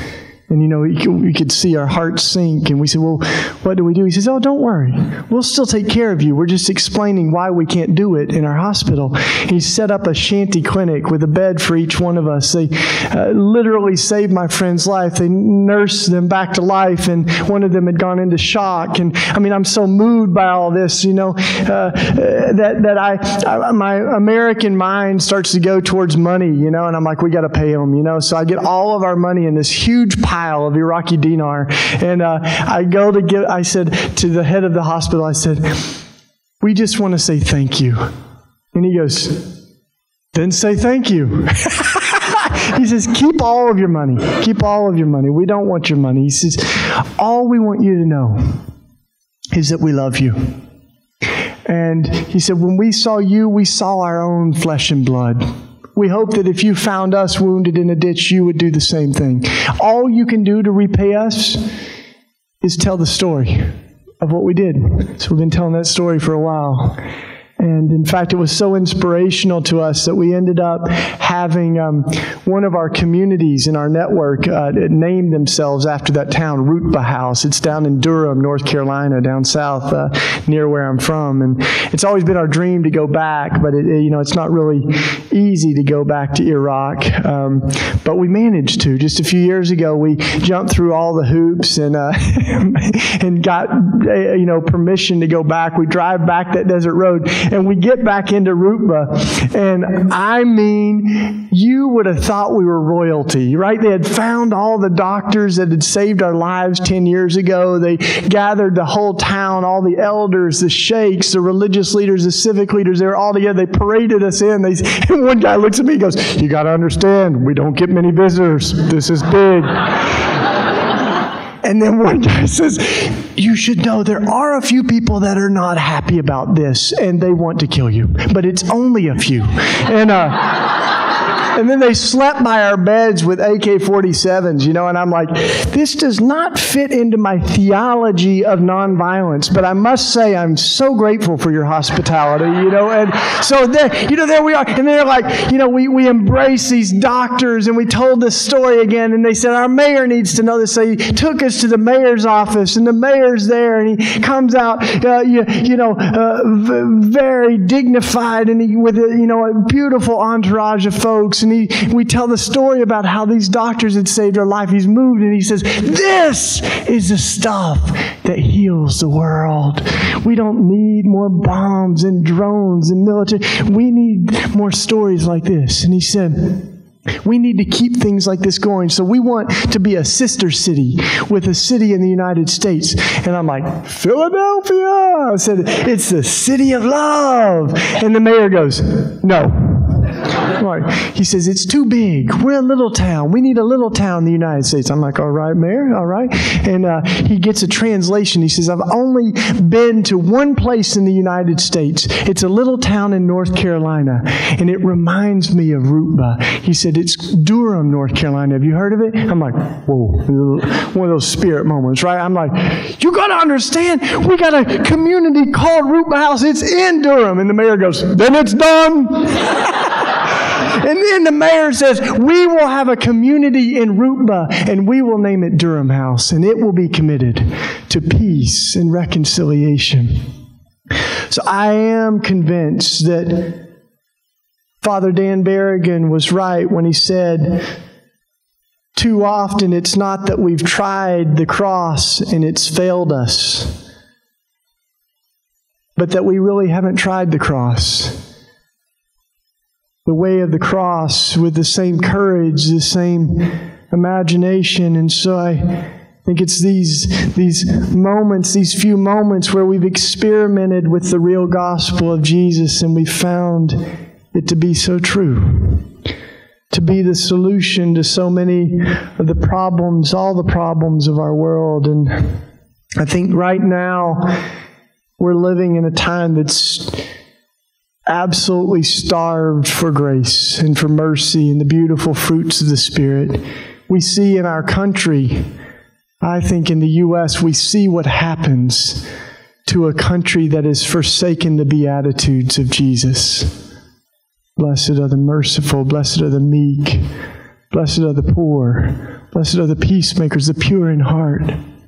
And, you know, we could see our hearts sink. And we said, well, what do we do? He says, oh, don't worry. We'll still take care of you. We're just explaining why we can't do it in our hospital. He set up a shanty clinic with a bed for each one of us. They uh, literally saved my friend's life. They nursed them back to life, and one of them had gone into shock. And, I mean, I'm so moved by all this, you know, uh, that, that I, I, my American mind starts to go towards money, you know, and I'm like, we got to pay them, you know. So I get all of our money in this huge pile of Iraqi dinar. And uh, I go to get, I said to the head of the hospital, I said, we just want to say thank you. And he goes, then say thank you. He says, keep all of your money. Keep all of your money. We don't want your money. He says, all we want you to know is that we love you. And he said, when we saw you, we saw our own flesh and blood. We hope that if you found us wounded in a ditch, you would do the same thing. All you can do to repay us is tell the story of what we did. So we've been telling that story for a while. And in fact, it was so inspirational to us that we ended up having um, one of our communities in our network uh, name themselves after that town, Rootba House. It's down in Durham, North Carolina, down south uh, near where I'm from. And it's always been our dream to go back, but it, you know, it's not really easy to go back to Iraq. Um, but we managed to. Just a few years ago, we jumped through all the hoops and uh, and got uh, you know permission to go back. We drive back that desert road. And we get back into Rootba, and I mean, you would have thought we were royalty, right? They had found all the doctors that had saved our lives ten years ago. They gathered the whole town, all the elders, the sheikhs, the religious leaders, the civic leaders. They were all together. They paraded us in. They, and one guy looks at me and goes, you got to understand, we don't get many visitors. This is big. And then one guy says, you should know there are a few people that are not happy about this, and they want to kill you. But it's only a few. And uh, and then they slept by our beds with A K forty-sevens, you know, and I'm like, this does not fit into my theology of nonviolence. But I must say, I'm so grateful for your hospitality, you know. And so there, you know, there we are. And they're like, you know, we, we embrace these doctors, and we told this story again, and they said, our mayor needs to know this. So he took us to the mayor's office, and the mayor's there, and he comes out, uh, you, you know, uh, v- very dignified, and he, with a, you know, a beautiful entourage of folks. And he, we tell the story about how these doctors had saved our life. He's moved, and he says, this is the stuff that heals the world. We don't need more bombs and drones and military. We need more stories like this. And he said, we need to keep things like this going. So we want to be a sister city with a city in the United States. And I'm like, Philadelphia! I said, it's the city of love. And the mayor goes, no. He says, it's too big. We're a little town. We need a little town in the United States. I'm like, all right, Mayor, all right. And uh, he gets a translation. He says, I've only been to one place in the United States. It's a little town in North Carolina, and it reminds me of Rootba. He said, it's Durham, North Carolina. Have you heard of it? I'm like, whoa, one of those spirit moments, right? I'm like, you got to understand, we got a community called Rootba House. It's in Durham. And the mayor goes, then it's done. And then the mayor says, we will have a community in Rootba, and we will name it Durham House, and it will be committed to peace and reconciliation. So I am convinced that Father Dan Berrigan was right when he said, too often it's not that we've tried the cross and it's failed us, but that we really haven't tried the cross. The way of the cross with the same courage, the same imagination. And so I think it's these, these moments, these few moments where we've experimented with the real gospel of Jesus, and we've found it to be so true, to be the solution to so many of the problems, all the problems of our world. And I think right now we're living in a time that's absolutely starved for grace and for mercy and the beautiful fruits of the Spirit. We see in our country, I think in the U S, we see what happens to a country that has forsaken the Beatitudes of Jesus. Blessed are the merciful, blessed are the meek, blessed are the poor. Blessed are the peacemakers, the pure in heart.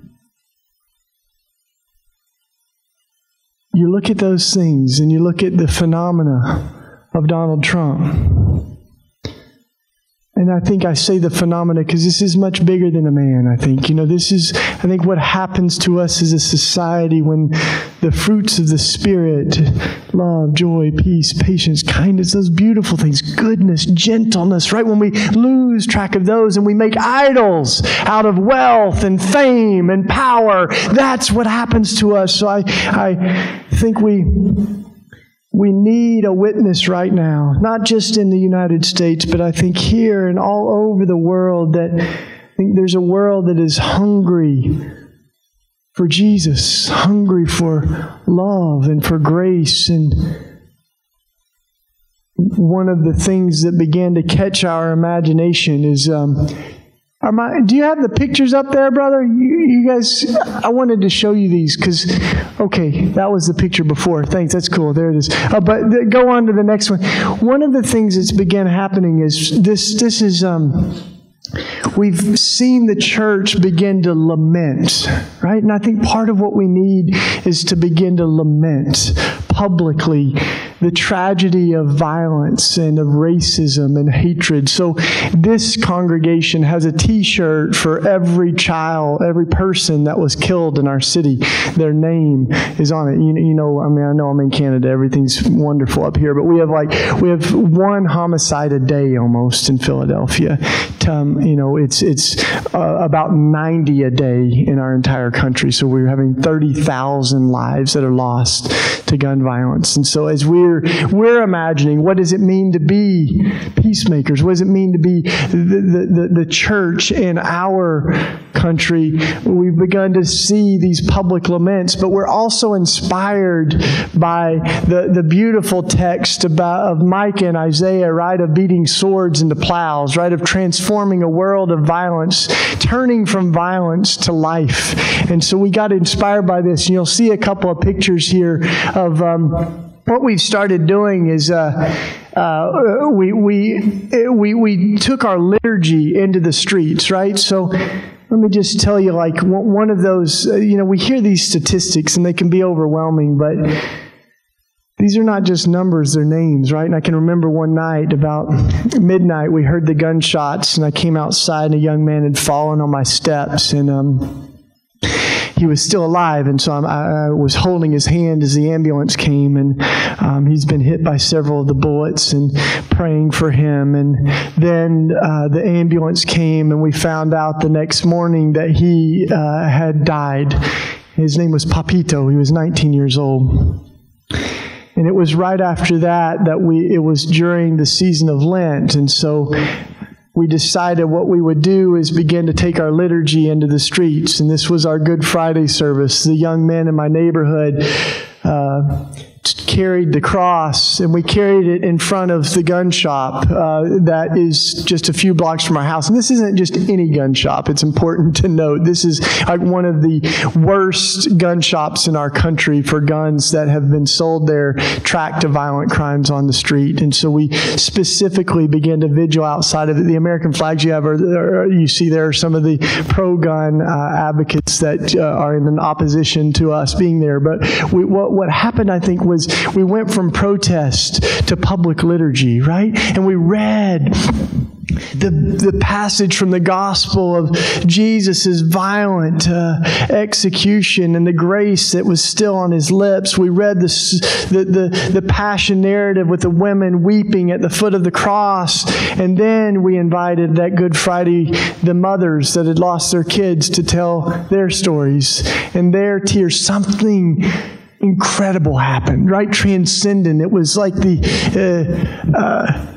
You look at those things and you look at the phenomena of Donald Trump. And I think I say the phenomena because this is much bigger than a man, I think. You know, this is, I think, what happens to us as a society when the fruits of the Spirit, love, joy, peace, patience, kindness, those beautiful things, goodness, gentleness, right? When we lose track of those and we make idols out of wealth and fame and power, that's what happens to us. So I, I think we... We need a witness right now, not just in the United States, but I think here and all over the world, that I think there's a world that is hungry for Jesus, hungry for love and for grace. And one of the things that began to catch our imagination is... Um, Are my, do you have the pictures up there, brother? You, you guys, I wanted to show you these because, okay, that was the picture before. Thanks, that's cool. There it is. Uh, but th- go on to the next one. One of the things that's began happening is this. This is um, we've seen the church begin to lament, right? And I think part of what we need is to begin to lament publicly the tragedy of violence and of racism and hatred. So this congregation has a T-shirt for every child, every person that was killed in our city. Their name is on it. You, you know, I mean, I know I'm in Canada. Everything's wonderful up here, but we have like we have one homicide a day almost in Philadelphia. Um, you know, it's it's uh, about ninety a day in our entire country. So we're having thirty thousand lives that are lost to gun violence. And so as we're we're imagining, what does it mean to be peacemakers? What does it mean to be the, the, the church in our country? We've begun to see these public laments, but we're also inspired by the, the beautiful text about of Micah and Isaiah, right, of beating swords into plows, right, of transforming a world of violence, turning from violence to life. And so we got inspired by this. And you'll see a couple of pictures here of um, what we've started doing is uh, uh, we we we we took our liturgy into the streets, right? So let me just tell you, like one of those, uh, you know, we hear these statistics and they can be overwhelming, but these are not just numbers, they're names, right? And I can remember one night about midnight, we heard the gunshots, and I came outside and a young man had fallen on my steps, and um, he was still alive, and so I'm, I was holding his hand as the ambulance came, and um, he's been hit by several of the bullets, and praying for him. And then uh, the ambulance came, and we found out the next morning that he uh, had died. His name was Papito. He was nineteen years old. And it was right after that that we, it was during the season of Lent, and so we decided what we would do is begin to take our liturgy into the streets. And this was our Good Friday service. The young men in my neighborhood uh, carried the cross, and we carried it in front of the gun shop uh, that is just a few blocks from our house. And this isn't just any gun shop. It's important to note this is like one of the worst gun shops in our country for guns that have been sold there, tracked to violent crimes on the street. And so we specifically began to vigil outside of it. The American flags you have, are, are, you see there are some of the pro-gun uh, advocates that uh, are in opposition to us being there. But we, what, what happened, I think, was we went from protest to public liturgy, right? And we read the the passage from the gospel of Jesus' violent uh, execution and the grace that was still on his lips. We read the, the, the, the passion narrative with the women weeping at the foot of the cross. And then we invited that Good Friday the mothers that had lost their kids to tell their stories and their tears. Something incredible happened, right? Transcendent. It was like the uh, uh,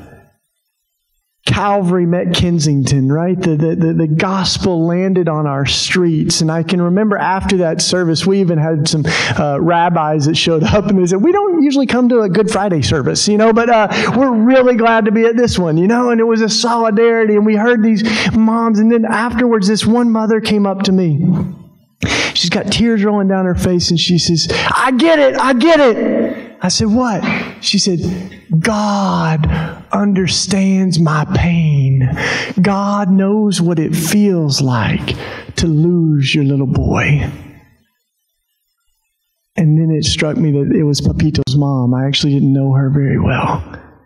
Calvary met Kensington, right? The, the, the, the gospel landed on our streets. And I can remember after that service, we even had some uh, rabbis that showed up and they said, we don't usually come to a Good Friday service, you know, but uh, we're really glad to be at this one, you know, and it was a solidarity. And we heard these moms. And then afterwards, this one mother came up to me. She's got tears rolling down her face, and she says, I get it, I get it. I said, what? She said, God understands my pain. God knows what it feels like to lose your little boy. And then it struck me that it was Papito's mom. I actually didn't know her very well.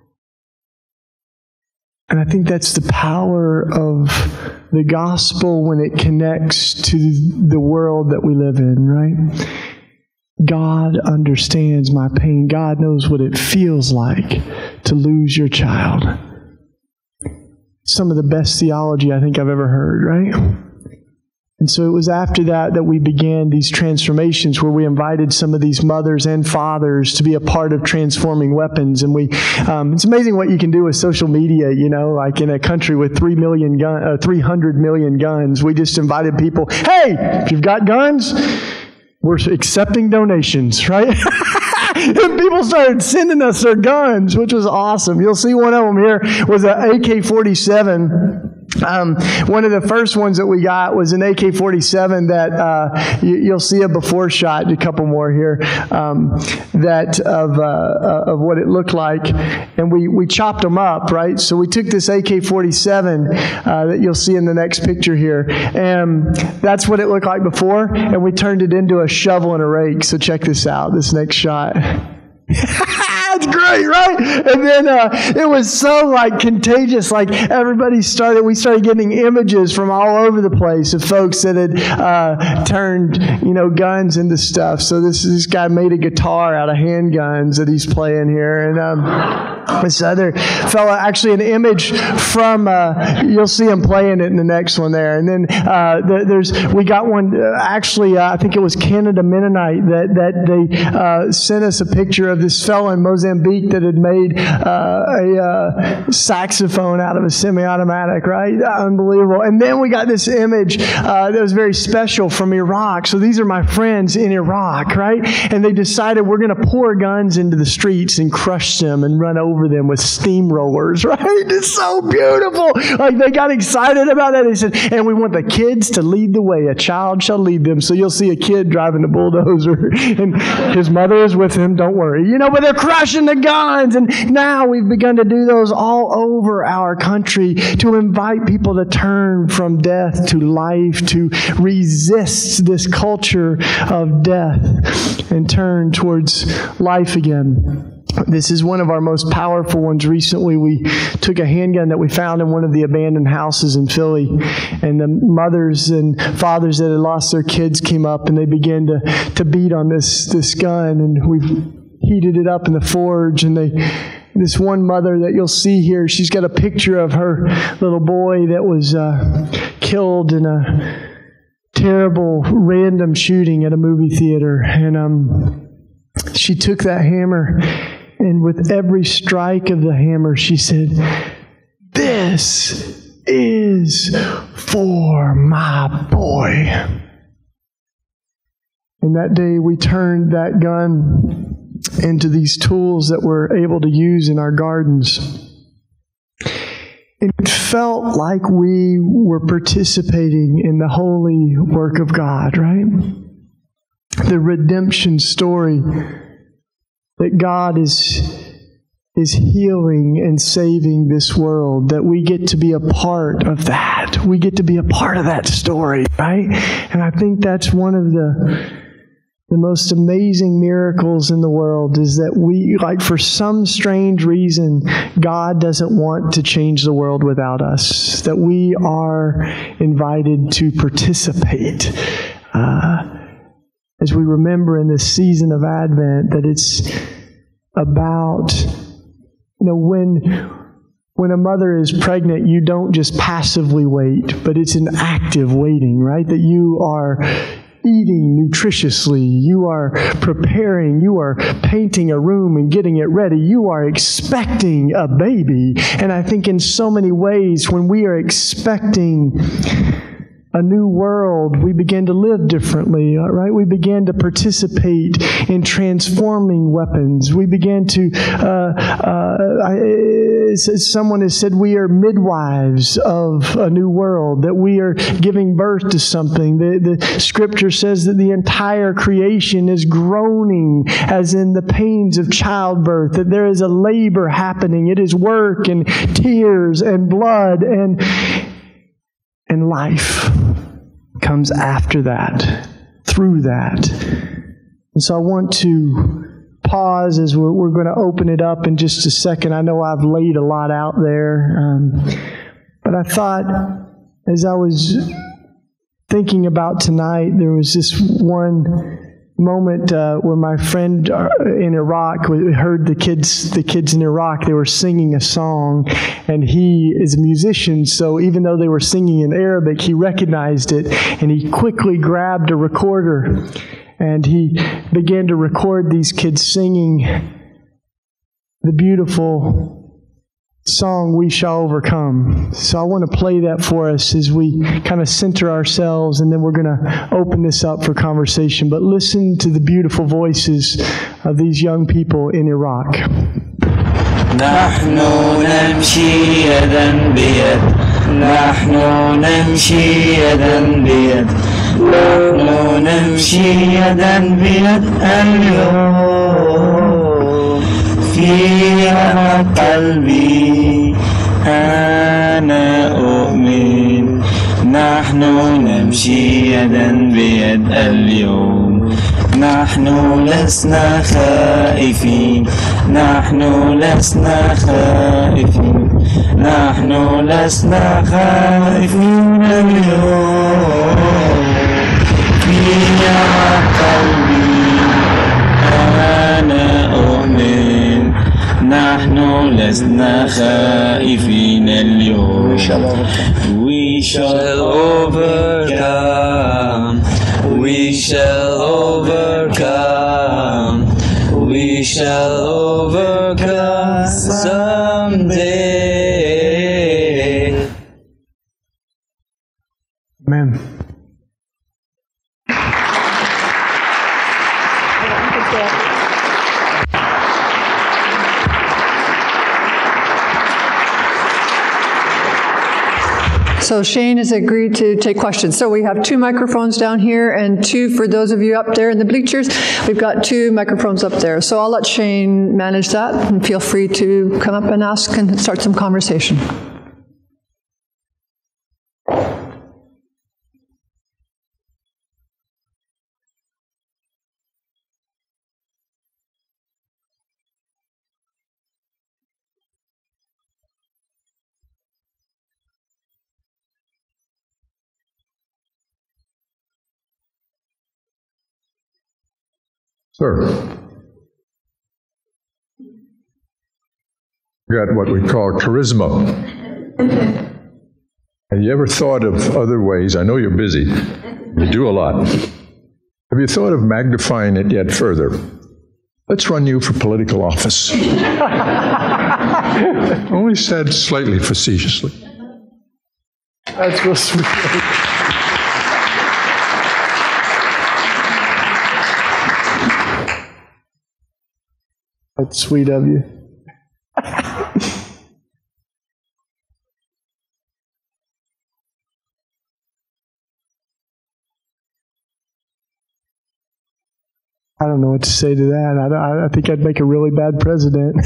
And I think that's the power of the gospel when it connects to the world that we live in, right? God understands my pain. God knows what it feels like to lose your child. Some of the best theology I think I've ever heard, right? And so it was after that that we began these transformations where we invited some of these mothers and fathers to be a part of transforming weapons. And we, um, it's amazing what you can do with social media, you know, like in a country with three million gun, uh, three hundred million guns. We just invited people, hey, if you've got guns, we're accepting donations, right? And people started sending us their guns, which was awesome. You'll see one of them here was an A K forty-seven. Um, one of the first ones that we got was an A K forty-seven that uh, you, you'll see a before shot, a couple more here, um, that of uh, of what it looked like, and we, we chopped them up, right? So we took this A K forty-seven uh, that you'll see in the next picture here, and that's what it looked like before, and we turned it into a shovel and a rake. So check this out, this next shot. It's great, right? And then uh, it was so like contagious. Like everybody started, we started getting images from all over the place of folks that had uh, turned, you know, guns into stuff. So this this guy made a guitar out of handguns that he's playing here, and um, this other fella, actually an image from. Uh, you'll see him playing it in the next one there. And then uh, the, there's we got one. Uh, actually, uh, I think it was Canada Mennonite that that they uh, sent us a picture of this fella in Mozambique that had made uh, a uh, saxophone out of a semi-automatic, right? Unbelievable. And then we got this image uh, that was very special from Iraq. So these are my friends in Iraq, right? And they decided we're going to pour guns into the streets and crush them and run over them with steamrollers, right? It's so beautiful. Like they got excited about that. They said, and we want the kids to lead the way. A child shall lead them. So you'll see a kid driving the bulldozer and his mother is with him. Don't worry. You know, but they're crushing the guns. And now we've begun to do those all over our country to invite people to turn from death to life, to resist this culture of death and turn towards life again. This is one of our most powerful ones. Recently, we took a handgun that we found in one of the abandoned houses in Philly, and the mothers and fathers that had lost their kids came up and they began to, to beat on this, this gun, and we've heated it up in the forge, and they, this one mother that you'll see here, she's got a picture of her little boy that was uh, killed in a terrible random shooting at a movie theater, and um, she took that hammer, and with every strike of the hammer, she said, "This is for my boy." And that day, we turned that gun into these tools that we're able to use in our gardens. And it felt like we were participating in the holy work of God, right? The redemption story that God is, is healing and saving this world, that we get to be a part of that. We get to be a part of that story, right? And I think that's one of the The most amazing miracles in the world is that we, like for some strange reason, God doesn't want to change the world without us. That we are invited to participate. Uh, as we remember in this season of Advent, that it's about, you know, when, when a mother is pregnant, you don't just passively wait, but it's an active waiting, right? That you are eating nutritiously, you are preparing, you are painting a room and getting it ready, you are expecting a baby. And I think in so many ways, when we are expecting a new world, we began to live differently, right? We began to participate in transforming weapons. We began to, uh, uh, I, someone has said we are midwives of a new world, that we are giving birth to something. The, the Scripture says that the entire creation is groaning as in the pains of childbirth, that there is a labor happening. It is work and tears and blood, and and life comes after that, through that. And so I want to pause as we're, we're going to open it up in just a second. I know I've laid a lot out there, um, but I thought as I was thinking about tonight, there was this one moment uh, where my friend in Iraq, we heard the kids, the kids in Iraq, they were singing a song, and he is a musician, so even though they were singing in Arabic, he recognized it, and he quickly grabbed a recorder, and he began to record these kids singing the beautiful song, We Shall Overcome. So I want to play that for us as we kind of center ourselves, and then we're going to open this up for conversation. But listen to the beautiful voices of these young people in Iraq. نحن نمشي يدا بيد نحن نمشي يدا بيد نحن نمشي يدا بيد اليوم في قلبي أنا أؤمن نحن نمشي يدا بيد اليوم نحن لسنا خائفين نحن لسنا خائفين نحن لسنا خائفين اليوم في قلبي أنا أؤمن نحن لسنا خائفين اليوم. We shall overcome. We shall overcome. We shall overcome someday. Amen. So Shane has agreed to take questions. So we have two microphones down here and two for those of you up there in the bleachers. We've got two microphones up there. So I'll let Shane manage that, and feel free to come up and ask and start some conversation. Sir, got what we call charisma. Have you ever thought of other ways? I know you're busy. You do a lot. Have you thought of magnifying it yet further? Let's run you for political office. Only said slightly facetiously. That's real sweet. That's sweet of you. I don't know what to say to that. I, I think I'd make a really bad president.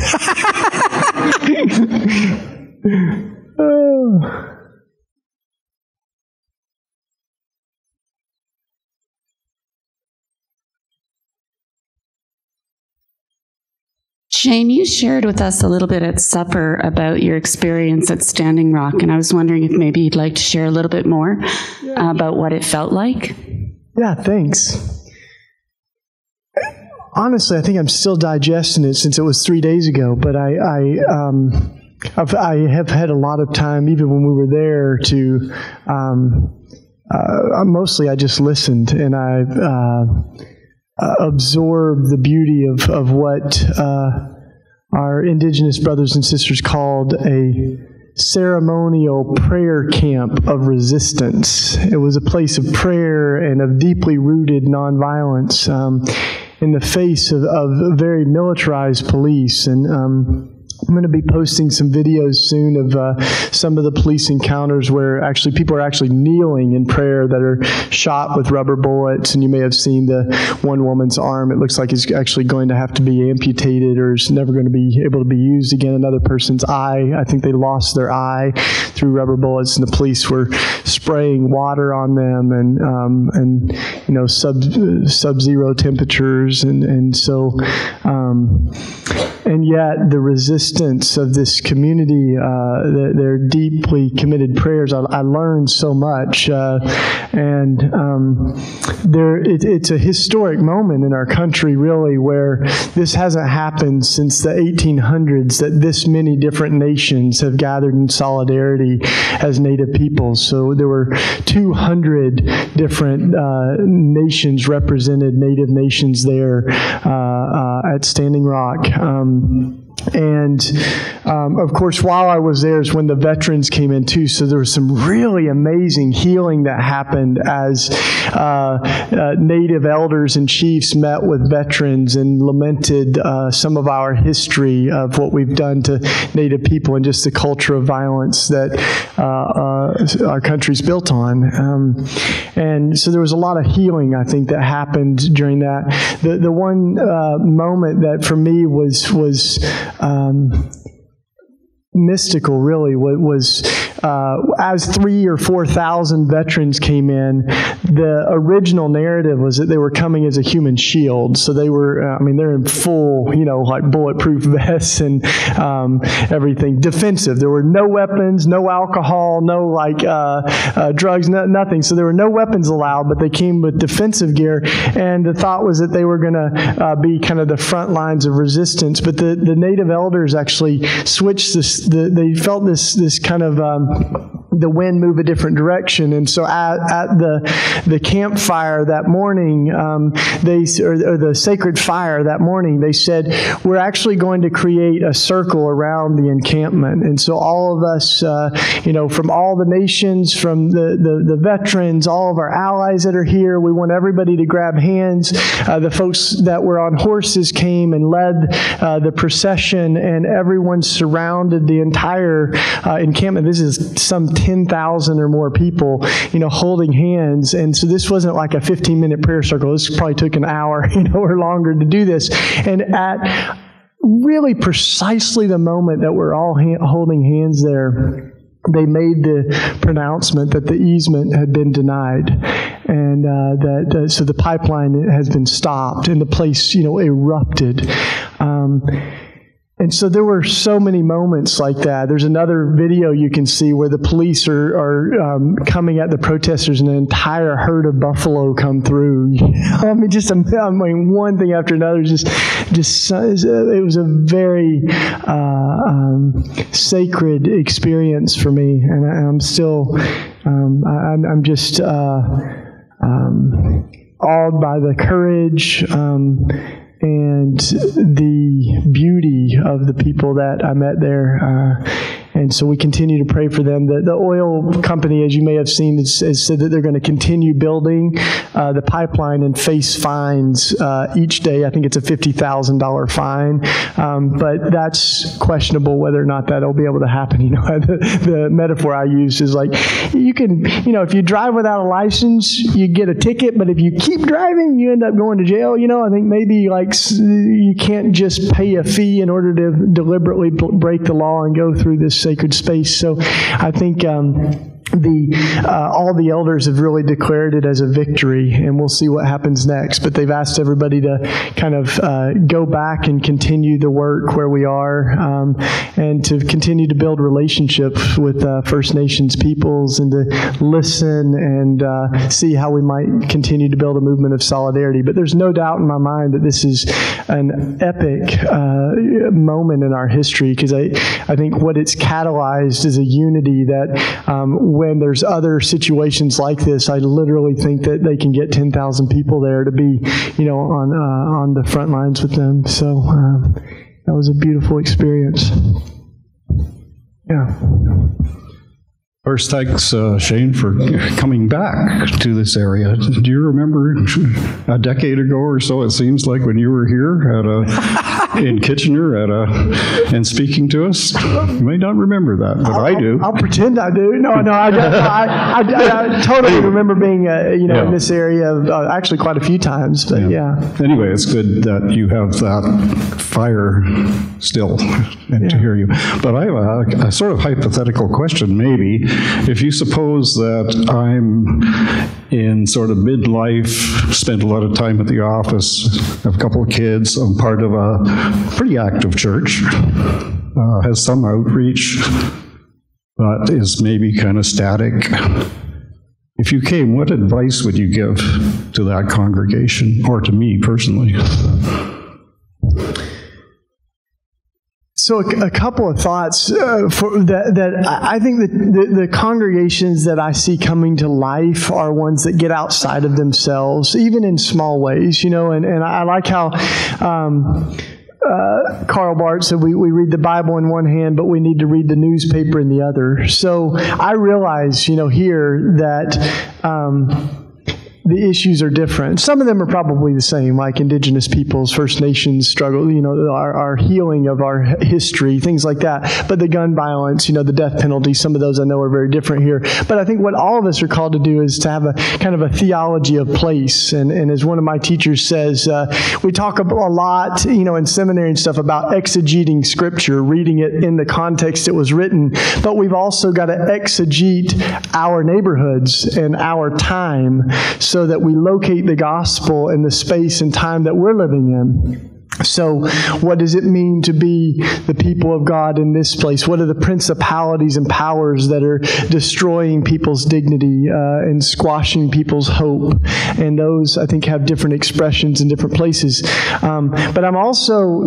Oh. Shane, you shared with us a little bit at supper about your experience at Standing Rock, and I was wondering if maybe you'd like to share a little bit more yeah. about what it felt like. Yeah, thanks. Honestly, I think I'm still digesting it since it was three days ago, but I, I, um, I've, I have had a lot of time, even when we were there, to, um, uh, mostly I just listened, and I uh, uh, absorbed the beauty of, of what uh, our indigenous brothers and sisters called a ceremonial prayer camp of resistance. It was a place of prayer and of deeply rooted nonviolence um, in the face of, of very militarized police. And um, I'm going to be posting some videos soon of uh, some of the police encounters where actually people are actually kneeling in prayer that are shot with rubber bullets. And you may have seen the one woman's arm. It looks like it's actually going to have to be amputated or is never going to be able to be used again. Another person's eye, I think they lost their eye through rubber bullets, and the police were spraying water on them and, um, and you know, sub, sub-zero temperatures. And, and so, um, and yet the resistance of this community, uh, their, their deeply committed prayers, I, I learned so much. Uh, and um, there, it, it's a historic moment in our country, really, where this hasn't happened since the eighteen hundreds, that this many different nations have gathered in solidarity as Native peoples. So there were two hundred different uh, nations represented, Native nations there uh, uh, at Standing Rock. Um, And, um, of course, while I was there is when the veterans came in, too. So there was some really amazing healing that happened as uh, uh, Native elders and chiefs met with veterans and lamented uh, some of our history of what we've done to Native people and just the culture of violence that uh, uh, our country's built on. Um, and so there was a lot of healing, I think, that happened during that. The, the one uh, moment that for me was was Um, mystical, really, was uh, as three or four thousand veterans came in. The original narrative was that they were coming as a human shield. So they were, uh, I mean, they're in full, you know, like bulletproof vests and um, everything, defensive. There were no weapons, no alcohol, no like uh, uh, drugs, no, nothing. So there were no weapons allowed, but they came with defensive gear. And the thought was that they were going to uh, be kind of the front lines of resistance. But the, the Native elders actually switched this. The, they felt this this kind of um, the wind move a different direction, and so at, at the the campfire that morning, um, they or, or the sacred fire that morning, they said, "We're actually going to create a circle around the encampment." And so all of us, uh, you know, from all the nations, from the, the the veterans, all of our allies that are here, we want everybody to grab hands. Uh, the folks that were on horses came and led uh, the procession, and everyone surrounded the entire uh, encampment. This is some ten thousand or more people, you know, holding hands. And so this wasn't like a fifteen minute prayer circle. This probably took an hour, you know, or longer to do this. And at really precisely the moment that we're all ha- holding hands there, they made the pronouncement that the easement had been denied, and uh, that uh, so the pipeline has been stopped, and the place, you know, erupted. Um, And so there were so many moments like that. There's another video you can see where the police are, are um, coming at the protesters, and an entire herd of buffalo come through. I mean, just I mean, one thing after another. Just, just it was a very uh, um, sacred experience for me, and I, I'm still, um, I, I'm just uh, um, awed by the courage. Um, and the beauty of the people that I met there. Uh, and so we continue to pray for them. The, the oil company, as you may have seen, has, has said that they're going to continue building uh, the pipeline and face fines uh, each day. I think it's a fifty thousand dollars fine. Um, but that's questionable whether or not that'll be able to happen. You know, the, the metaphor I use is like, you can, you know, if you drive without a license, you get a ticket, but if you keep driving, you end up going to jail. You know, I think maybe like you can't just pay a fee in order to deliberately break the law and go through this sacred space. So I think um, the uh, all the elders have really declared it as a victory, and we'll see what happens next. But they've asked everybody to kind of uh, go back and continue the work where we are, um, and to continue to build relationships with uh, First Nations peoples, and to listen and uh, see how we might continue to build a movement of solidarity. But there's no doubt in my mind that this is an epic uh, moment in our history, because I, I think what it's catalyzed is a unity that um, when there's other situations like this, I literally think that they can get ten thousand people there to be, you know, on uh, on the front lines with them. So um, that was a beautiful experience. Yeah. First, thanks, uh, Shane, for coming back to this area. Do you remember a decade ago or so, it seems like, when you were here at a, in Kitchener at a, and speaking to us? You may not remember that, but I'll, I do. I'll, I'll pretend I do. No, no, I, I, I, I, I totally remember being, uh, you know, Yeah. in this area uh, actually quite a few times. But yeah. Yeah. Anyway, it's good that you have that fire still and to hear you. But I have a, a sort of hypothetical question, maybe. If you suppose that I'm in sort of midlife, spent a lot of time at the office, have a couple of kids, I'm part of a pretty active church, uh, has some outreach, but is maybe kind of static. If you came, what advice would you give to that congregation, or to me personally? So a, a couple of thoughts uh, for that, that I think that the, the congregations that I see coming to life are ones that get outside of themselves, even in small ways, you know, and, and I like how um, uh, Karl Barth said we, we read the Bible in one hand, but we need to read the newspaper in the other. So I realize, you know, here that um, the issues are different. Some of them are probably the same, like Indigenous peoples, First Nations struggle, you know, our, our healing of our history, things like that. But the gun violence, you know, the death penalty, some of those I know are very different here. But I think what all of us are called to do is to have a kind of a theology of place. And, and as one of my teachers says, uh, we talk a lot, you know, in seminary and stuff about exegeting Scripture, reading it in the context it was written. But we've also got to exegete our neighborhoods and our time, so that we locate the gospel in the space and time that we're living in. So what does it mean to be the people of God in this place? What are the principalities and powers that are destroying people's dignity uh, and squashing people's hope? And those, I think, have different expressions in different places. Um, but I'm also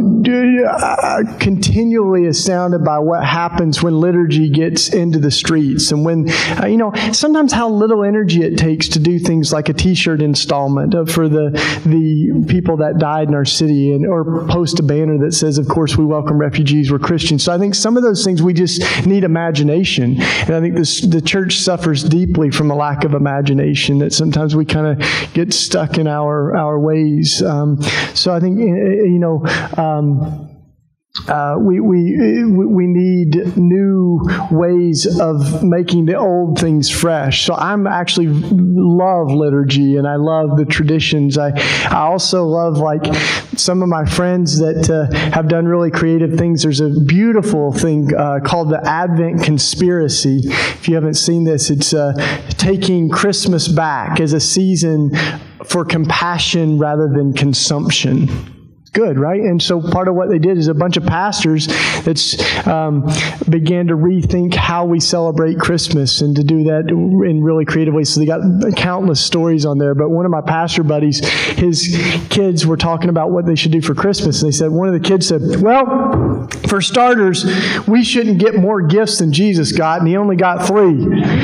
uh, continually astounded by what happens when liturgy gets into the streets. And when, uh, you know, sometimes how little energy it takes to do things like a T-shirt installment uh, for the, the people that died in our city, and or post a banner that says, of course, we welcome refugees, we're Christians. So I think some of those things we just need imagination. And I think this, the church suffers deeply from a lack of imagination, that sometimes we kind of get stuck in our, our ways. Um, so I think, you know, um, Uh, we we we need new ways of making the old things fresh. So I'm actually love liturgy, and I love the traditions. I I also love, like, some of my friends that uh, have done really creative things. There's a beautiful thing uh, called the Advent Conspiracy. If you haven't seen this, it's uh, taking Christmas back as a season for compassion rather than consumption. Good, right? And so part of what they did is a bunch of pastors that's um, began to rethink how we celebrate Christmas, and to do that in really creative ways. So they got countless stories on there. But one of my pastor buddies, his kids were talking about what they should do for Christmas. And they said, one of the kids said, well, for starters, we shouldn't get more gifts than Jesus got, and he only got three.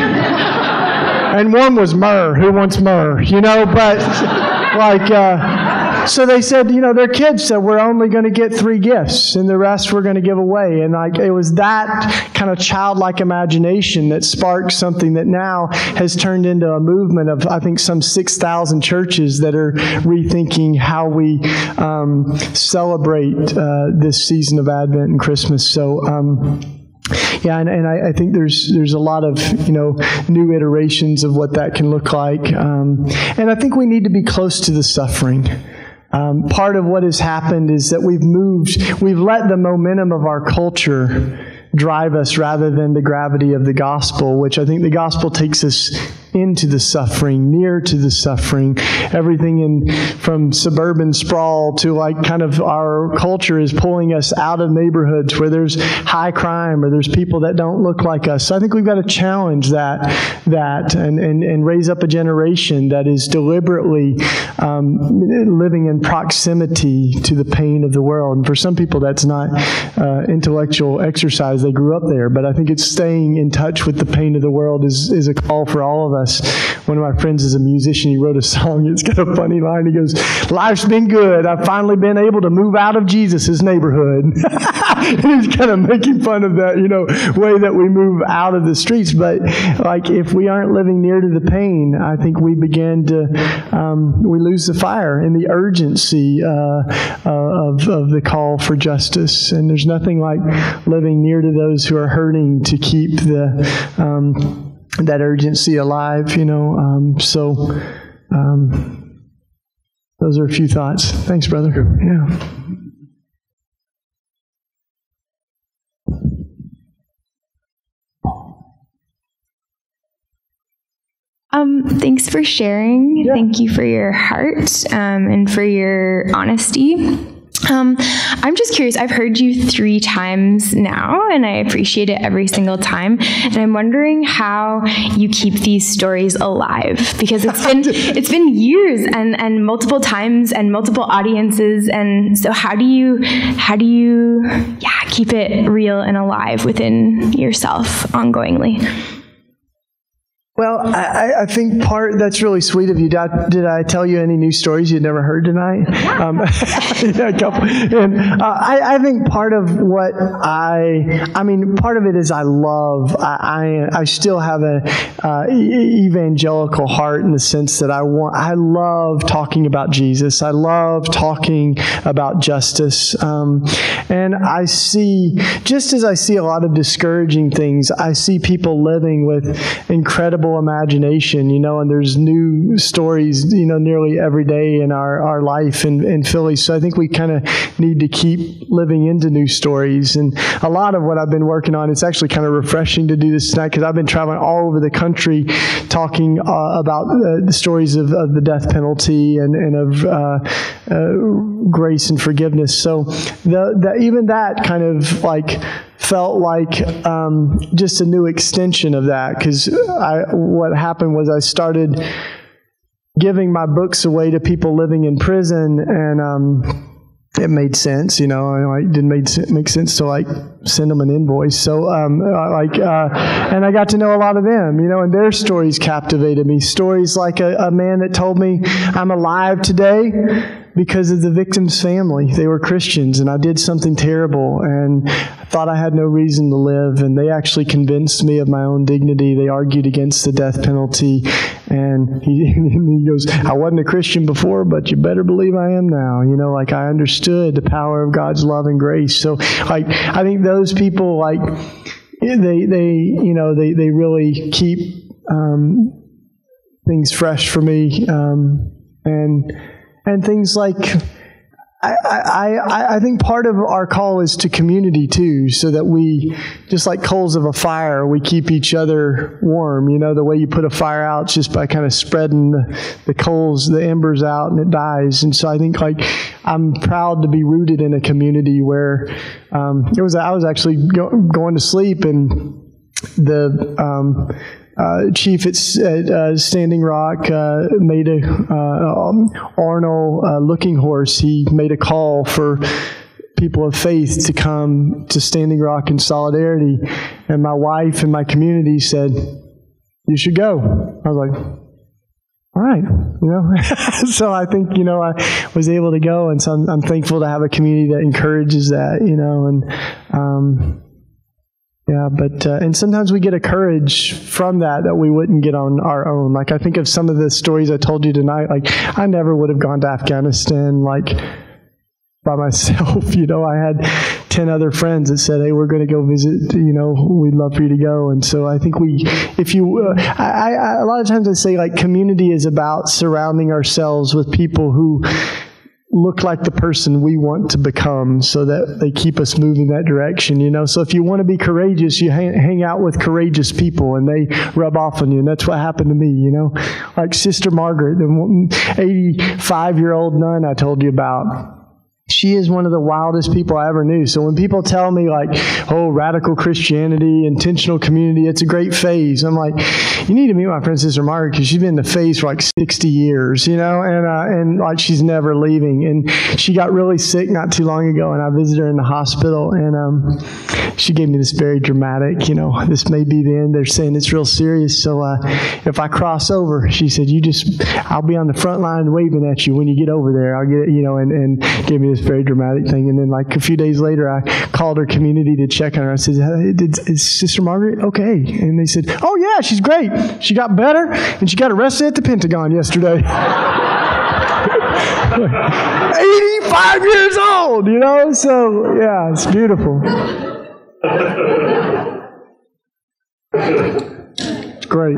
And one was myrrh. Who wants myrrh? You know, but like... Uh, So they said, you know, their kids said, we're only going to get three gifts, and the rest we're going to give away. And like, it was that kind of childlike imagination that sparked something that now has turned into a movement of, I think, some six thousand churches that are rethinking how we um, celebrate uh, this season of Advent and Christmas. So, um, Yeah, and, and I, I think there's there's a lot of, you know, new iterations of what that can look like. Um, and I think we need to be close to the suffering. Um, part of what has happened is that we've moved, we've let the momentum of our culture drive us rather than the gravity of the gospel, which I think the gospel takes us into the suffering, near to the suffering. Everything in from suburban sprawl to, like, kind of our culture is pulling us out of neighborhoods where there's high crime or there's people that don't look like us. So I think we've got to challenge that that and, and, and raise up a generation that is deliberately um, living in proximity to the pain of the world. And for some people, that's not uh, intellectual exercise. They grew up there. But I think it's staying in touch with the pain of the world is, is a call for all of us. One of my friends is a musician. He wrote a song. It's got a funny line. He goes, "Life's been good. I've finally been able to move out of Jesus' neighborhood." And he's kind of making fun of that, you know, way that we move out of the streets. But like, if we aren't living near to the pain, I think we begin to, um, we lose the fire and the urgency uh, uh, of, of the call for justice. And there's nothing like living near to those who are hurting to keep the um, that urgency alive, you know. Um, so um, those are a few thoughts. Thanks, brother. Yeah. Um, thanks for sharing. Yeah. Thank you for your heart um, and for your honesty. Um, I'm just curious. I've heard you three times now, and I appreciate it every single time. And I'm wondering how you keep these stories alive, because it's been it's been years and, and multiple times and multiple audiences. And so, how do you how do you yeah keep it real and alive within yourself ongoingly? Well, I, I think part, that's really sweet of you. Did I, did I tell you any new stories you'd never heard tonight? Yeah. Um, yeah, a couple. And uh, I, I think part of what I, I mean, part of it is I love, I, I, I still have a uh, evangelical heart in the sense that I want, I love talking about Jesus. I love talking about justice. Um, and I see, just as I see a lot of discouraging things, I see people living with incredible imagination, you know, and there's new stories, you know, nearly every day in our, our life in, in Philly. So I think we kind of need to keep living into new stories. And a lot of what I've been working on, it's actually kind of refreshing to do this tonight, because I've been traveling all over the country talking uh, about uh, the stories of, of the death penalty and, and of uh, uh, grace and forgiveness. So the, the, even that kind of like felt like um, just a new extension of that, because what happened was I started giving my books away to people living in prison, and um, it made sense, you know. It didn't make make sense to like send them an invoice. So um, like, uh, and I got to know a lot of them, you know, and their stories captivated me. Stories like a, a man that told me, "I'm alive today because of the victim's family. They were Christians, and I did something terrible, and I thought I had no reason to live, and they actually convinced me of my own dignity. They argued against the death penalty." And he, he goes, "I wasn't a Christian before, but you better believe I am now." You know, like I understood the power of God's love and grace. So, like, I think those people, like, they, they, you know, they, they really keep um, things fresh for me, um, and. And things like, I, I, I think part of our call is to community too, so that we, just like coals of a fire, we keep each other warm. You know, the way you put a fire out just by kind of spreading the, the coals, the embers out, and it dies. And so I think, like, I'm proud to be rooted in a community where um, it was. I was actually go, going to sleep, and the um, Uh, chief at, at uh, Standing Rock uh, made a uh, um, Arnold uh, Looking Horse. He made a call for people of faith to come to Standing Rock in solidarity, and my wife and my community said, "You should go." I was like, "All right," you know. So I think, you know, I was able to go, and so I'm, I'm thankful to have a community that encourages that, you know, and. Um, Yeah, but, uh, and sometimes we get a courage from that that we wouldn't get on our own. Like, I think of some of the stories I told you tonight, like, I never would have gone to Afghanistan, like, by myself. You know, I had ten other friends that said, "Hey, we're going to go visit, you know, we'd love for you to go." And so I think we, if you, uh, I, I, a lot of times I say, like, community is about surrounding ourselves with people who look like the person we want to become, so that they keep us moving that direction, you know. So if you want to be courageous, you hang, hang out with courageous people, and they rub off on you. And that's what happened to me, you know. Like Sister Margaret, the eighty-five-year-old nun I told you about. she is one of the wildest people I ever knew. So when people tell me like, oh, radical Christianity, intentional community, it's a great phase. I'm like, you need to meet my friend Sister Margaret because she's been in the phase for like sixty years, you know, and uh, and like she's never leaving. And she got really sick not too long ago, and I visited her in the hospital, and um, she gave me this very dramatic, you know, this may be the end. They're saying it's real serious. So uh, if I cross over, she said, you just, I'll be on the front line waving at you when you get over there. I'll get, you know, and, and give me this very dramatic thing. And then like a few days later, I called her community to check on her. I said, hey, did, is Sister Margaret okay? And they said, oh yeah, she's great. She got better, and she got arrested at the Pentagon yesterday. eighty-five years old, you know? So yeah, it's beautiful. It's great.